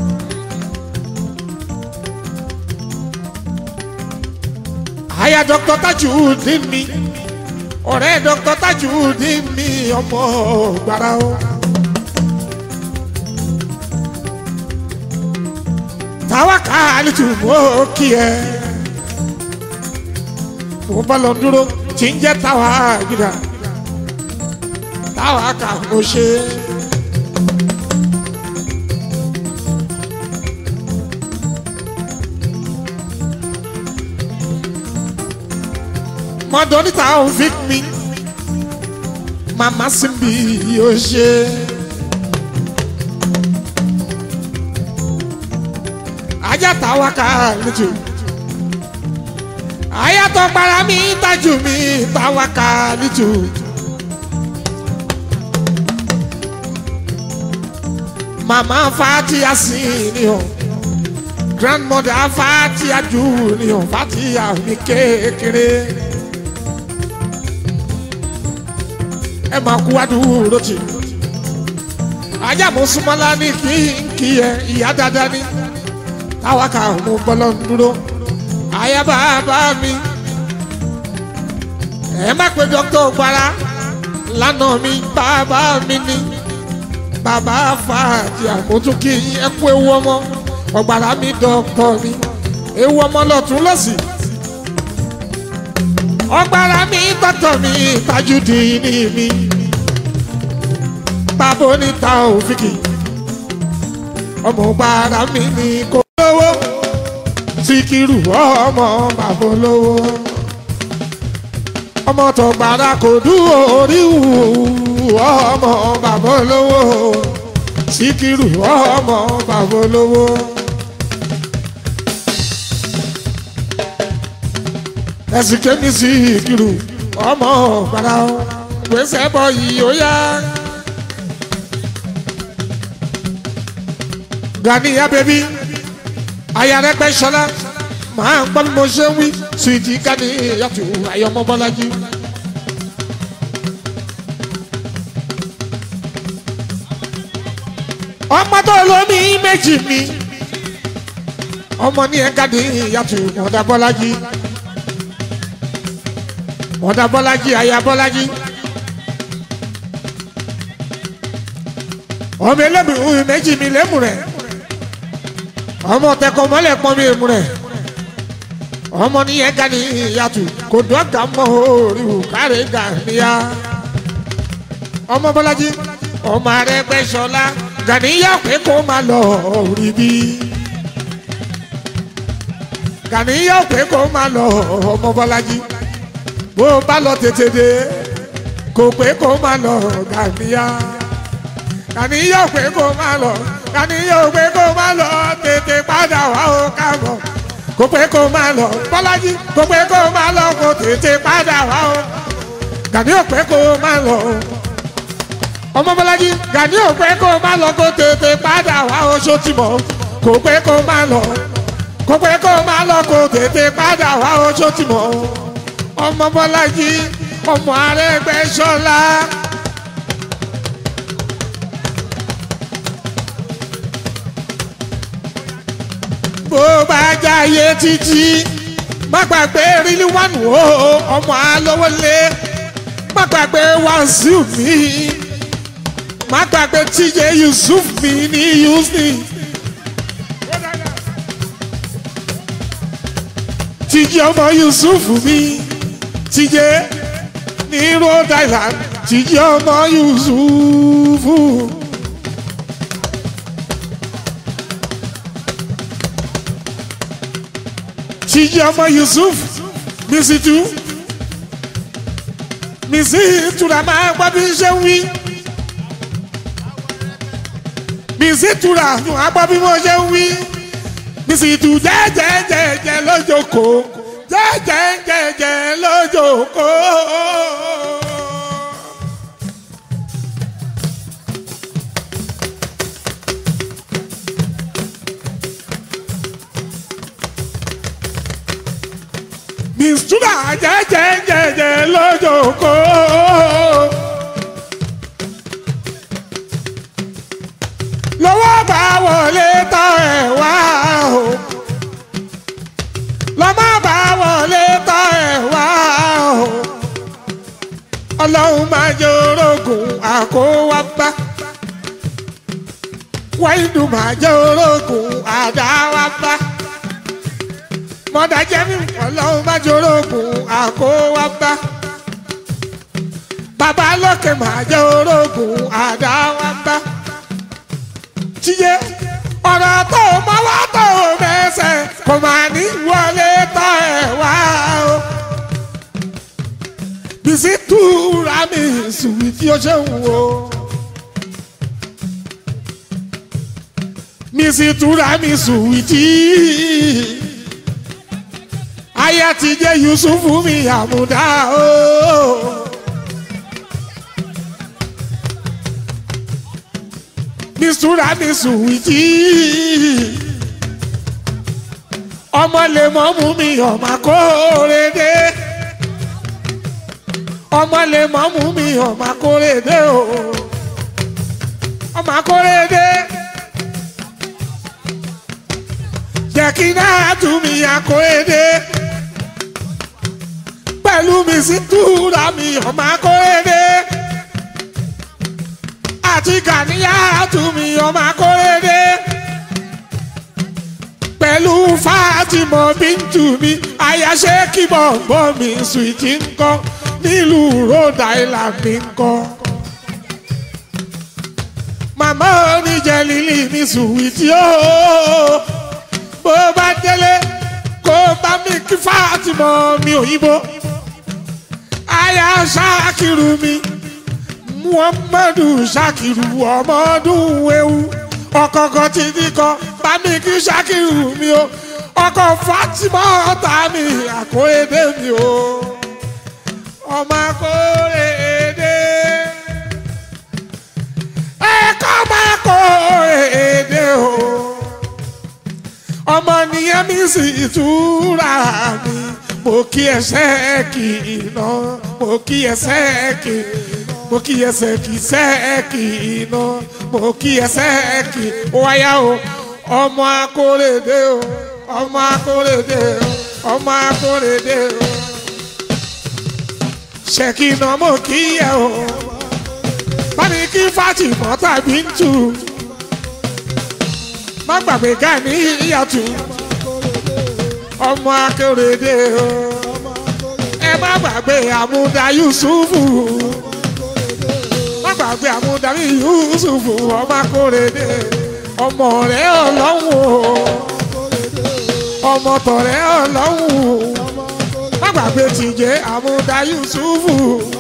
Aya Doctor Tajudeen mi ọ̀rẹ́ Doctor Tajudeen mi ọmọ gbàrà o. táwa ká lìtùmọ̀ kí ẹ mo bá lọ dúró tí ń jẹ́ táwa gíga táwa ká mo ṣe. Mọ̀dọ́nítà òfin mi màmá Simbi yóò ṣe. ajá táwa ká lìtù ayatọ̀ gbára mi tájú mi táwa ká lìtù. màmá Fatia sí ni o grandmother Fatia jù ni o Fatia mi kékeré. ẹ máa kú àdúró tì ajá mo súnmọ́lá ní kí kí ẹ ìyá dáadáa ní táwa kà mo bọ́lọ́ ń dúró àyà bàbá mi ẹ má pe dókítà Ògbárá lánàá mi bàbá mi ní bàbá fàájì àmójú kí ẹ kú ewu ọmọ Ògbárá mi dókítà mi ewu ọmọ lọ́tún lọ́sì Ògbárá mi dókítà mi Tajudeen ní mi bàbá oníta òfìkì ọmọ Ògbárá mi ní kò lówó Síkírù ọmọ bàbá olówó ọmọ t'Ògbárá kò dúró orí wù ọmọ bàbá olówó Síkírù ọmọ bàbá olówó. ẹ̀sìn kémi Síkírù ọmọ Ògbárá gbèsè bọ̀ yìí ó yá. Ganiya bèbí ayarẹ́gbẹ́ ṣọlá máa ń gbọ́ bí mo ṣe ń wí Sweety Ganiyatu ayọ̀mọ́ Bọ́lájí. ọmọ tó lómi méjì mi ọmọ ní ẹ Ganiyatu mọ̀dá Bọ́lájí mọ̀dá Bọ́lájí aya Bọ́lájí. ọmọ ẹlẹ́bùn méjì mi lẹ́mù rẹ̀ ọmọ tẹkọ mọ́lẹ̀ pọ́n mi èmù rẹ̀ ọmọ nìyẹn Ganiyatu kò dọ́gà mọ́ orí òkàrẹ́ Ganiya ọmọ Bọ́lájí ọmọ Arẹ́gbẹ́ṣọlá Ganiya pé kó máa lọ orí bí Ganiya pé kó máa lọ ọmọ Bọ́lájí bó bá lọ tètè dé kò pé kó máa lọ Ganiya Ganiya pé kó máa lọ Ganiya pé kó máa lọ tètè padà wá ó káàbọ̀ kò pé kó máa lọ Bọ́lájí kò pé kó máa lọ kò tètè padà wá ó Ganiya pé kó máa lọ ọmọ Bọ́lájí Ganiya pé kó máa lọ kò tètè padà wá ó Sótìmọ̀ kò pé kó máa lọ kò pé kó máa lọ kò tètè padà wá ó Sótìmọ̀ ọmọ Bọ́lájí ọmọ Arẹ́gbẹ́ṣọlá. bó bá jáyé títí má gbàgbé rílí wánù ó ọmọ alówólé má gbàgbé Wàsíù mi má gbàgbé tíjé Yusuf mi ní yusni tíjé ọmọ Yusuf mi tíjé ní Rhode Island tíjé ọmọ Yusuf. tíjé ọmọ Yusuf Misitu Misitu la máa gbọ́ bí ṣe ń wí Misitu la máa gbọ́ bí mo ṣe ń wí Misitu jẹ́jẹ́jẹ́jẹ́ lójókòó jẹ́jẹ́jẹ́jẹ́ lójókòó. Mistura jẹ́jẹ́jẹ́jẹ́ lójókòó. lọ́wọ́ bá wọlé tọ́ ẹ̀ wá o. lọ́mọ bá wọlé tọ́ ẹ̀ wá o. ọlọ́run máa jẹ́ orogún àkówábá. wáìdù máa jẹ́ orogún àdáwábá. mọ̀dà jẹ́ mi ọlọ́run bá jorógùn àkówábá. bàbá lókè máa jẹ́ orógùn àdáwábá. tíye ọ̀rọ̀ tó máa wá tó mẹ́sẹ̀ kò máa ní wọlé tọ́ ẹ̀ wá o. Misitu ra mi Sweety ó ṣe ń wo. Misitu ra mi Sweety. Aya ti jẹ́ Yusuf mi àmúdá o. Mistura mi Sweety. ọmọ lè mọ́ mú mi ọmọ akóredé. ọmọ lè mọ́ mú mi ọmọ akóredé o. ọmọ akóredé jẹ́ kí náà tún mi akóredé pẹ̀lú mi sí túra mi ọmọ akóredé àti Gàníyà tún mi ọmọ akóredé pẹ̀lú Fátímọ̀ bíntù mi àyàṣe kí bọ̀bọ̀ mi Sweety ńkọ́ nílùú Rhode Island mi ńkọ́. Màmá oníjẹ lílì mi Sweety ooo bó bá délé kó bá mi kí Fátímọ̀ mi òyìnbó àyà Ṣàkírù mi Muhammadu Ṣàkírù ọmọdún ewu ọkọ̀ọ̀kan ti ní kọ́ bá mi kí Ṣàkírù mi o ọkọ̀ Fátímọ̀ ọ̀tá mi Akóredé mi o ọmọ Akóredé ẹ̀kọ́ ọmọ Akóredé o ọmọ nìyẹn mi sì túra mi mo kí ẹsẹ̀ kì í ná mo kí ẹsẹ̀ kì í mo kí ẹsẹ̀ kì í sẹ́ kì í ná mo kí ẹsẹ̀ kì í wáyà o ọmọ Akóredé o ọmọ Akóredé o ọmọ Akóredé o Ṣèkínà mo kí ẹ o bámi kí Fátímọ̀ tàbí ń tù má gbàgbé Gàníyà ọmọ Akóredé o ẹ má gbàgbé Àmúdá Yusufu má gbàgbé Àmúdá Yusufu ọmọ Akóredé ọmọ rẹ Ọlọ́run ọmọ tọrẹ Ọlọ́run má gbàgbé Tìjẹ́ Àmúdá Yusufu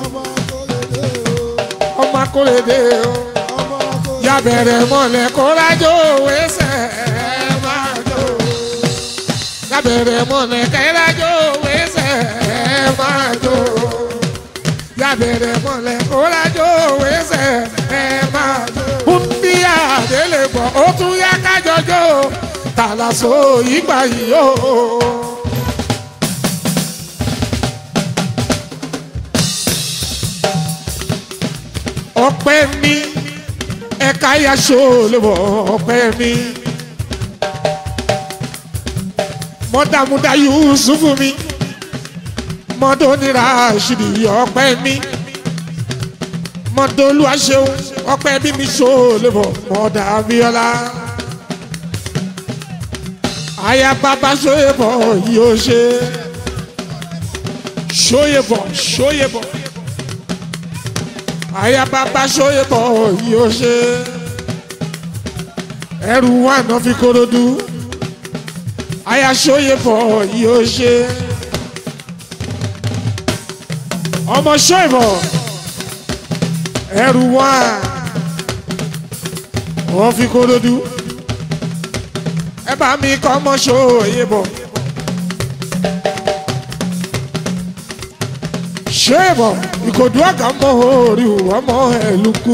ọmọ Akóredé o yá bẹ̀rẹ̀ mọ́lẹ̀ kó rájò wẹ́sẹ̀ máa jó yá bẹ̀rẹ̀ mọ́lẹ̀ kó rájò wẹ́sẹ̀ máa jó yá bẹ̀rẹ̀ mọ́lẹ̀ kó rájò wẹ́sẹ̀ máa jó. Bùndíà délé bọ̀ ó tún yá kájọjọ́ tàlàsó ìgbà yìí o. Ọpẹ́ mi ẹ̀ka yaṣọ lébọ̀ ọpẹ́ mi mọ́dàmúdà Yusufu mi mọ́dọ́nira ṣìdì ọpẹ́ mi mọ́dọ́lúwaṣeun ọpẹ́ bí mi ṣọ lébọ̀ mọ́dà Abíọ́lá àyà bàbá ṣóyèbọ̀ yóò ṣe ṣóyèbọ̀ ṣóyèbọ̀ àyà bàbá ṣóyèbọ̀ yóò ṣe ẹrù wà náà fi Kòròdú àyà ṣóyèbọ̀ yóò ṣe ọmọ ṣóyèbọ̀ ẹrù wà wọ́n fi Kòròdú ẹ bá mi kọ́ ọmọ ṣóyèbọ̀ ṣóyèbọ̀ Ìkòdú àgà mọ́ orí ọmọ ẹ̀lùkù.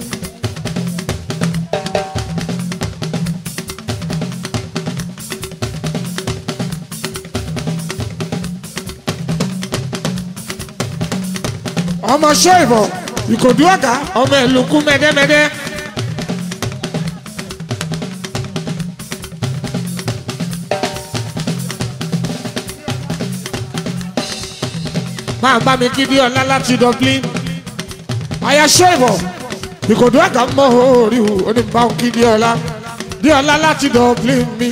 ọmọ ṣóyèbọ̀ Ìkòdú àgà ọmọ ẹ̀lùkù mẹ́dẹ́mẹ́dẹ́. máa bá mi kí Díọ̀lá láti Dublin àyà ṣóyèbọ̀ Ìkòdú àgà mọ́ orí oníbàá kí Díọ̀lá Díọ̀lá láti Dublin mi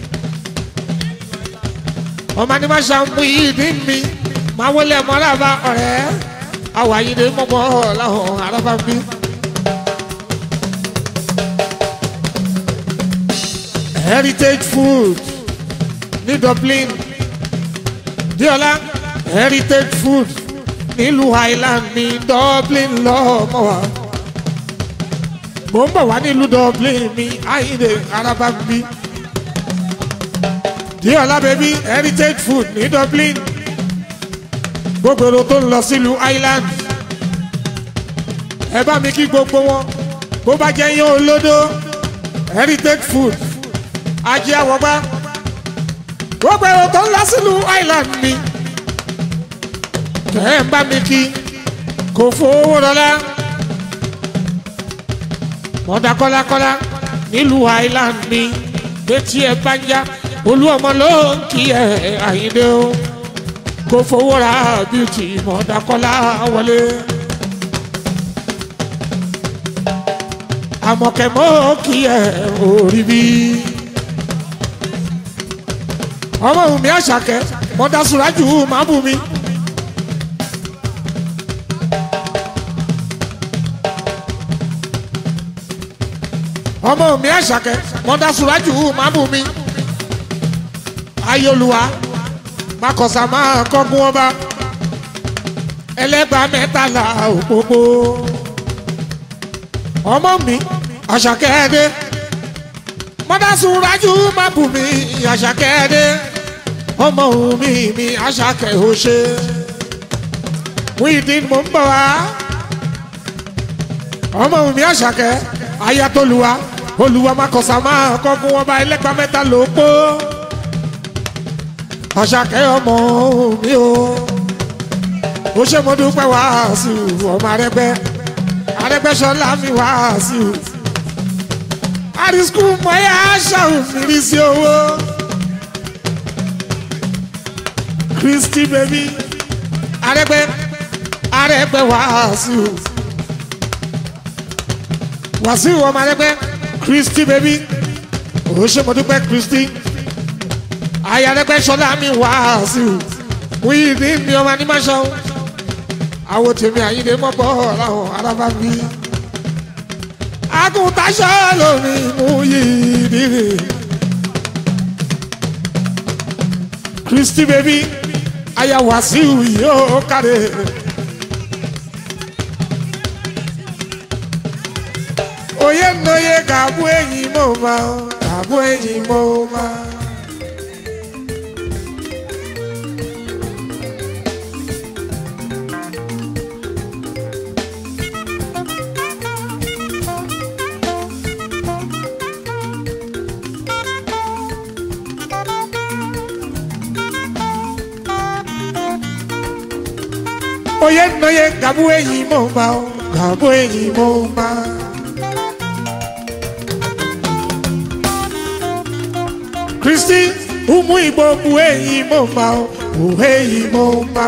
ọmọ ní máa ṣàmú ìdí mi máa wọlé ọmọ arábà ọ̀rẹ́ àwọn àyíndé mọ́mọ́ láwọn arábà mi. Heritage food ní Dublin Díọ̀lá Heritage food nílùú Highland ní Dublin lọ́mọ wa mo ń bọ̀ wá nílùú Dublin mi àyíndé arábà mi. Díọ̀lá baby Heritage food ní Dublin gbogbo èrò tó ń lọ sílùú Ireland ẹ bá mi kí gbogbo wọn bó bá jẹ́ yín olódó Heritage food ajé àwọ̀gbá gbogbo èrò tó ń lọ sílùú Ireland mi ẹ ń bá mi kí kò fowó rọlá mọ̀dà kọ́lákọ́lá nílùú Island ni létí ẹ bá ń já olú ọmọ ló ń kí ẹ Àyìndé o kò fowó ra bíútì mọ̀dà kọ́lá wọlé. àmọ̀kẹ́ mọ́ kí ẹ orí bí. ọmọ mi Àṣàkẹ́ mọ̀dà Sùrájù máa bù mí. ọmọ mi Àṣàkẹ́ mọ̀dà Sùrájù máa bù mí. ayélujára makọ̀sà máa kọ́gun ọba ẹlẹ́gbàá mẹ́tàlá òpópó. ọmọ mi Àṣàkẹ́ dé mọ̀dà Sùrájù máa bù mí Àṣàkẹ́ dé ọmọ mi mi Àṣàkẹ́ ò ṣe Muyideen mò ń bọ̀ wá. ọmọ mi Àṣàkẹ́ ayatolluwa olúwa makọ̀sà máa kọ́gun ọba ẹlẹ́gbàá mẹ́ta lópó. Àṣàkẹ́ ọmọ mi o ó ṣe mo dúpẹ́ Wàsíù ọmọ Arẹ́gbẹ́ Arẹ́gbẹ́ṣọlá mi Wàsíù àrísíkú mọ́yá aṣọ òfìrí sí owó Kristi bèbí Arẹ́gbẹ́ Arẹ́gbẹ́ Wàsíù Wàsíù ọmọ Arẹ́gbẹ́ Kristi bèbí ó ṣe mo dúpẹ́ Kristi Arẹ́gbẹ́ṣọlá mi Wàsíù Muyideen mi ọmọ Animasọ àwọn tèmi Àyìndé mọ́pọ̀ láwọn arábá mi agùntàṣọ lómi Muyideen Kristi bèbí aya Wàsíù yóò kárí. oyè nnoye gàbú ẹ̀yìn mọ́ ma gàbú ẹ̀yìn mọ́ ma. oyè nnoye gàbú ẹ̀yìn mọ́ ma gàbú ẹ̀yìn mọ́ ma. Kristi umu Igbo bu ẹ̀yìn mọ́ ma bu ẹ̀yìn mọ́ ma.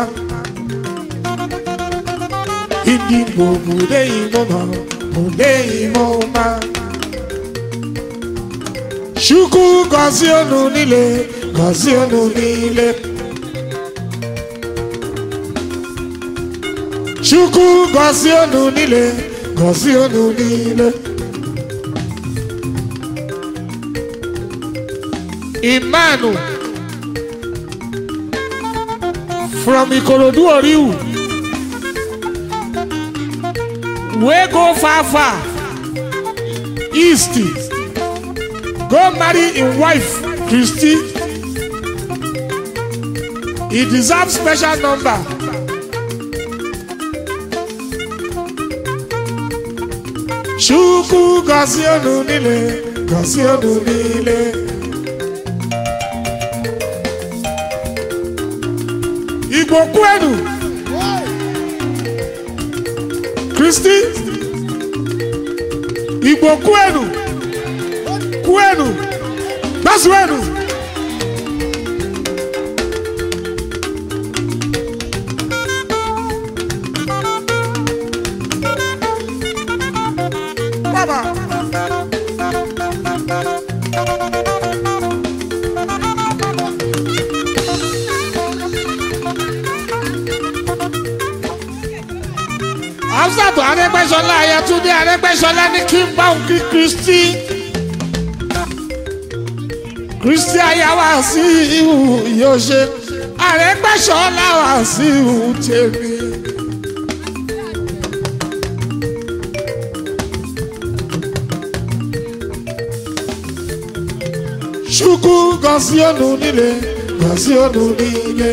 Ndị Igbo bu ẹ̀yìn mọ́ ma bu ẹ̀yìn mọ́ ma. Chukwu gọzie unu niile gọzie unu niile. Chukwu gọzie unu niile gọzie unu niile. Imanu from Ikorodu Oriu we go far far east go marry him wife Kristi. He deserves special number. Chukwu gọzie unu niile gọzie unu niile. Igbo kwenu Kristi Igbo kwenu kwenu baswenu. Baba After Arẹ́gbẹ́ṣọlá Ayátúndé Arẹ́gbẹ́ṣọlá ní kí n bá òun kí Kristi Kristi aya Wàsíù yóò ṣe Arẹ́gbẹ́ṣọlá Wàsíù tèmi. Chukwu gọzie unu niile gọzie unu niile.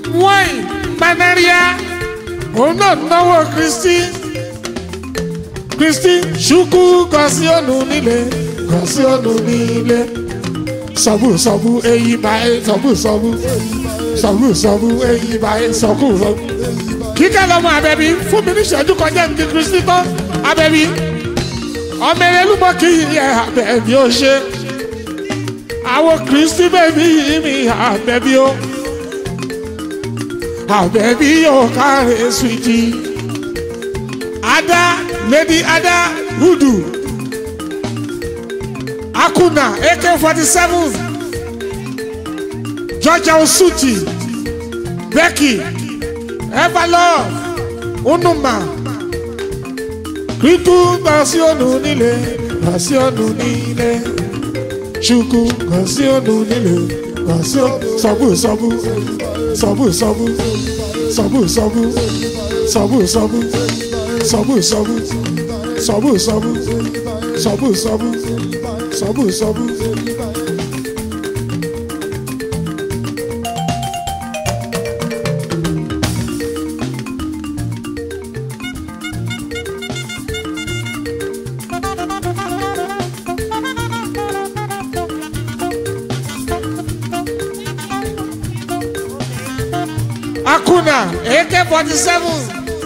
Manaria òun náà náwó Kristi Kristi ṣukú gọ̀ọ́sì ònú nílé gọ̀ọ́sì ònú nílé sọ̀bù sọ̀bù èyí báyìí sọ̀bù sọ̀bù sọ̀bù sọ̀bù èyí báyìí sọ̀kù sọ̀bù. Kíkẹ́ lọ́mọ Abẹ́bí fún mi ní ìṣẹ́jú kọjá ní Kristi tán Abẹ́bí ọmọ Ẹlẹ́lúmọ̀ kì í yẹ Abẹ́bí ó ṣe àwọn Kristi bẹ́bí mi Abẹ́bí ó Abẹ́bí yóò kárẹ̀ sùjì Ada Lady Ada Hudu Akuna A K forty-seven Georgia Osuti Becky Everlove Unuma Kritu gọ̀ọ́sì ònú nílé gọ̀ọ́sì ònú nílé Chukwu gọ̀ọ́sì ònú nílé gọ̀ọ́sì sọ̀bù sọ̀bù sọ̀bù sọ̀bù sọ̀bù sọ̀bù sọ̀bù sọ̀bù sọ̀bù sọ̀bù sọ̀bù sọ̀bù sọ̀bù sọ̀bù sọ̀bù sọ̀bù. Akuna A K forty-seven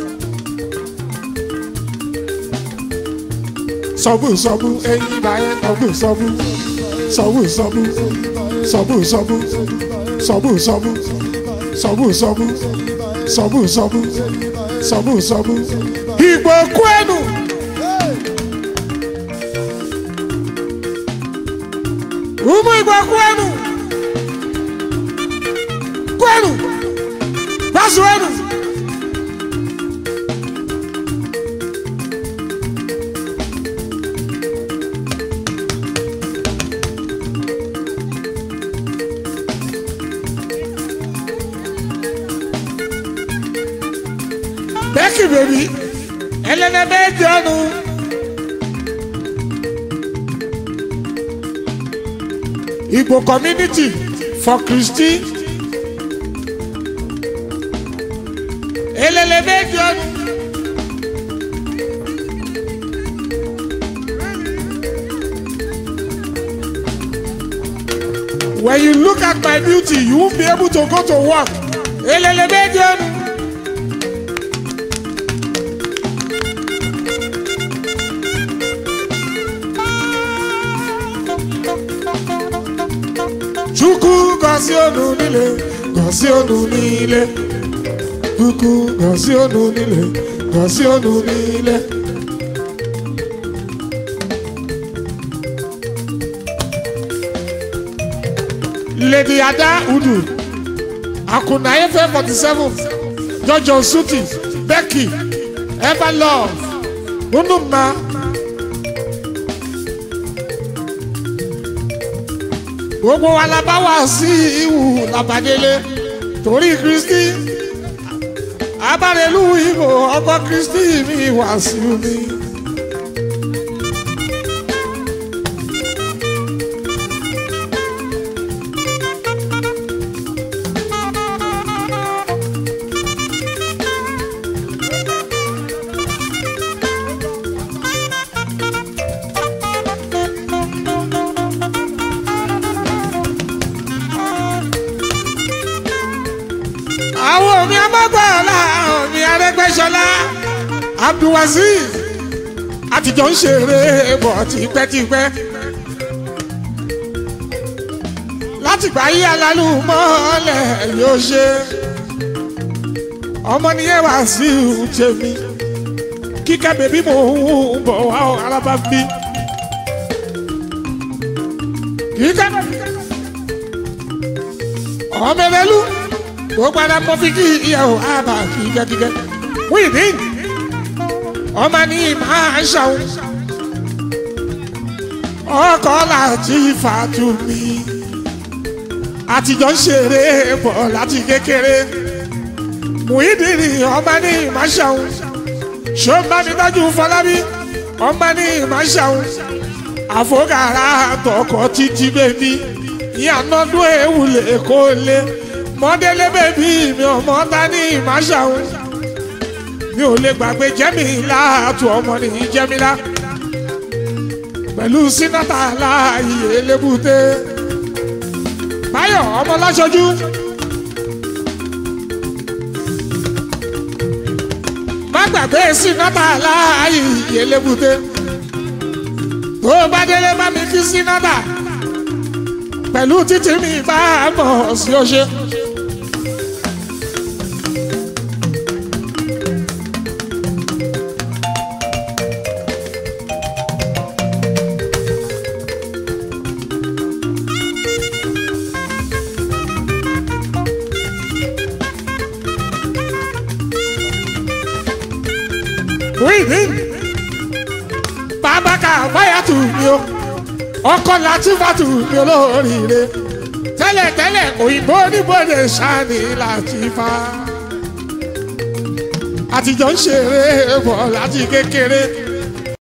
sọ̀bù sọ̀bù ẹyin báyẹn sọ̀bù sọ̀bù sọ̀bù sọ̀bù sọ̀bù sọ̀bù sọ̀bù sọ̀bù sọ̀bù sọ̀bù sọ̀bù sọ̀bù sọ̀bù sọ̀bù Ìgbò kú ẹnu. Umu Ìgbò kú ẹnu kú ẹnu gbásù ẹnu. Becky baby, Elena Bejanu. Igbo community for Christy. Elena Bejanu. When you look at my beauty, you won't be able to go to work. Elena Bejanu. Chukwu gọ̀ọ́sì ònú nílé gọ̀ọ́sì ònú nílé Chukwu gọ̀ọ́sì ònú nílé gọ̀ọ́sì ònú nílé. Lady Ada Hudu Akuna A K forty-seven Georgia Osuti Becky Everlove Unuma gbogbo wa la bá wá sí ìwù làbàdélé torí Kristi abárelú ìbò ọkọ Kristi mi wá sí mi. Àwọn omi amágbára omi Arẹ́gbẹ́ṣọlá Abdulwazir àtijọ́ ń ṣeré bọ̀ tipẹ́tipẹ́ látìgbà yí alálù mọ́lẹ̀ yóò ṣe ọmọ nìyẹn wá sí tèmi Kíkẹ́ bèbí mò ń bọ̀ wá alábá bí Kíkẹ́ ọmọ Ẹlẹ́lú gbogbo ara mọ fi kí ìyàwó àbá kíkẹ́kíkẹ́ wíìdì ọmọ ní máa ń ṣàwọn ọkọ láti fàtú mi àtijọ́ ń ṣeré bọ̀ láti kékeré Muyideen ọmọ ní máa ń ṣàwọn ṣó bá mi dájú Fọlábí ọmọ ní máa ń ṣàwọn àfọkàrà tọkọ títí bèbí ìyànàdún ewúlẹ̀ kó lé mọ́délé bèbí mi ọmọ ta ní ìmáṣàun mi ò lè gbàgbé Jẹ́mílà àtú ọmọ nìyí Jẹ́mílà pẹ̀lú sínátà láàyè elébùté Báyọ̀ ọmọ láṣojú má gbàgbé sínátà láàyè elébùté tó bá délé bá mi kí sínátà pẹ̀lú títí mi bá mọ̀ sí ọṣẹ. Bàbá ká báyà tù mí o ọkọ Látìfátù mi olóríire tẹ́lẹ̀tẹ́lẹ̀ òyìnbó oníbòde ṣáàní Látìfá àtijọ́ ń ṣeré bọ̀ láti kékeré.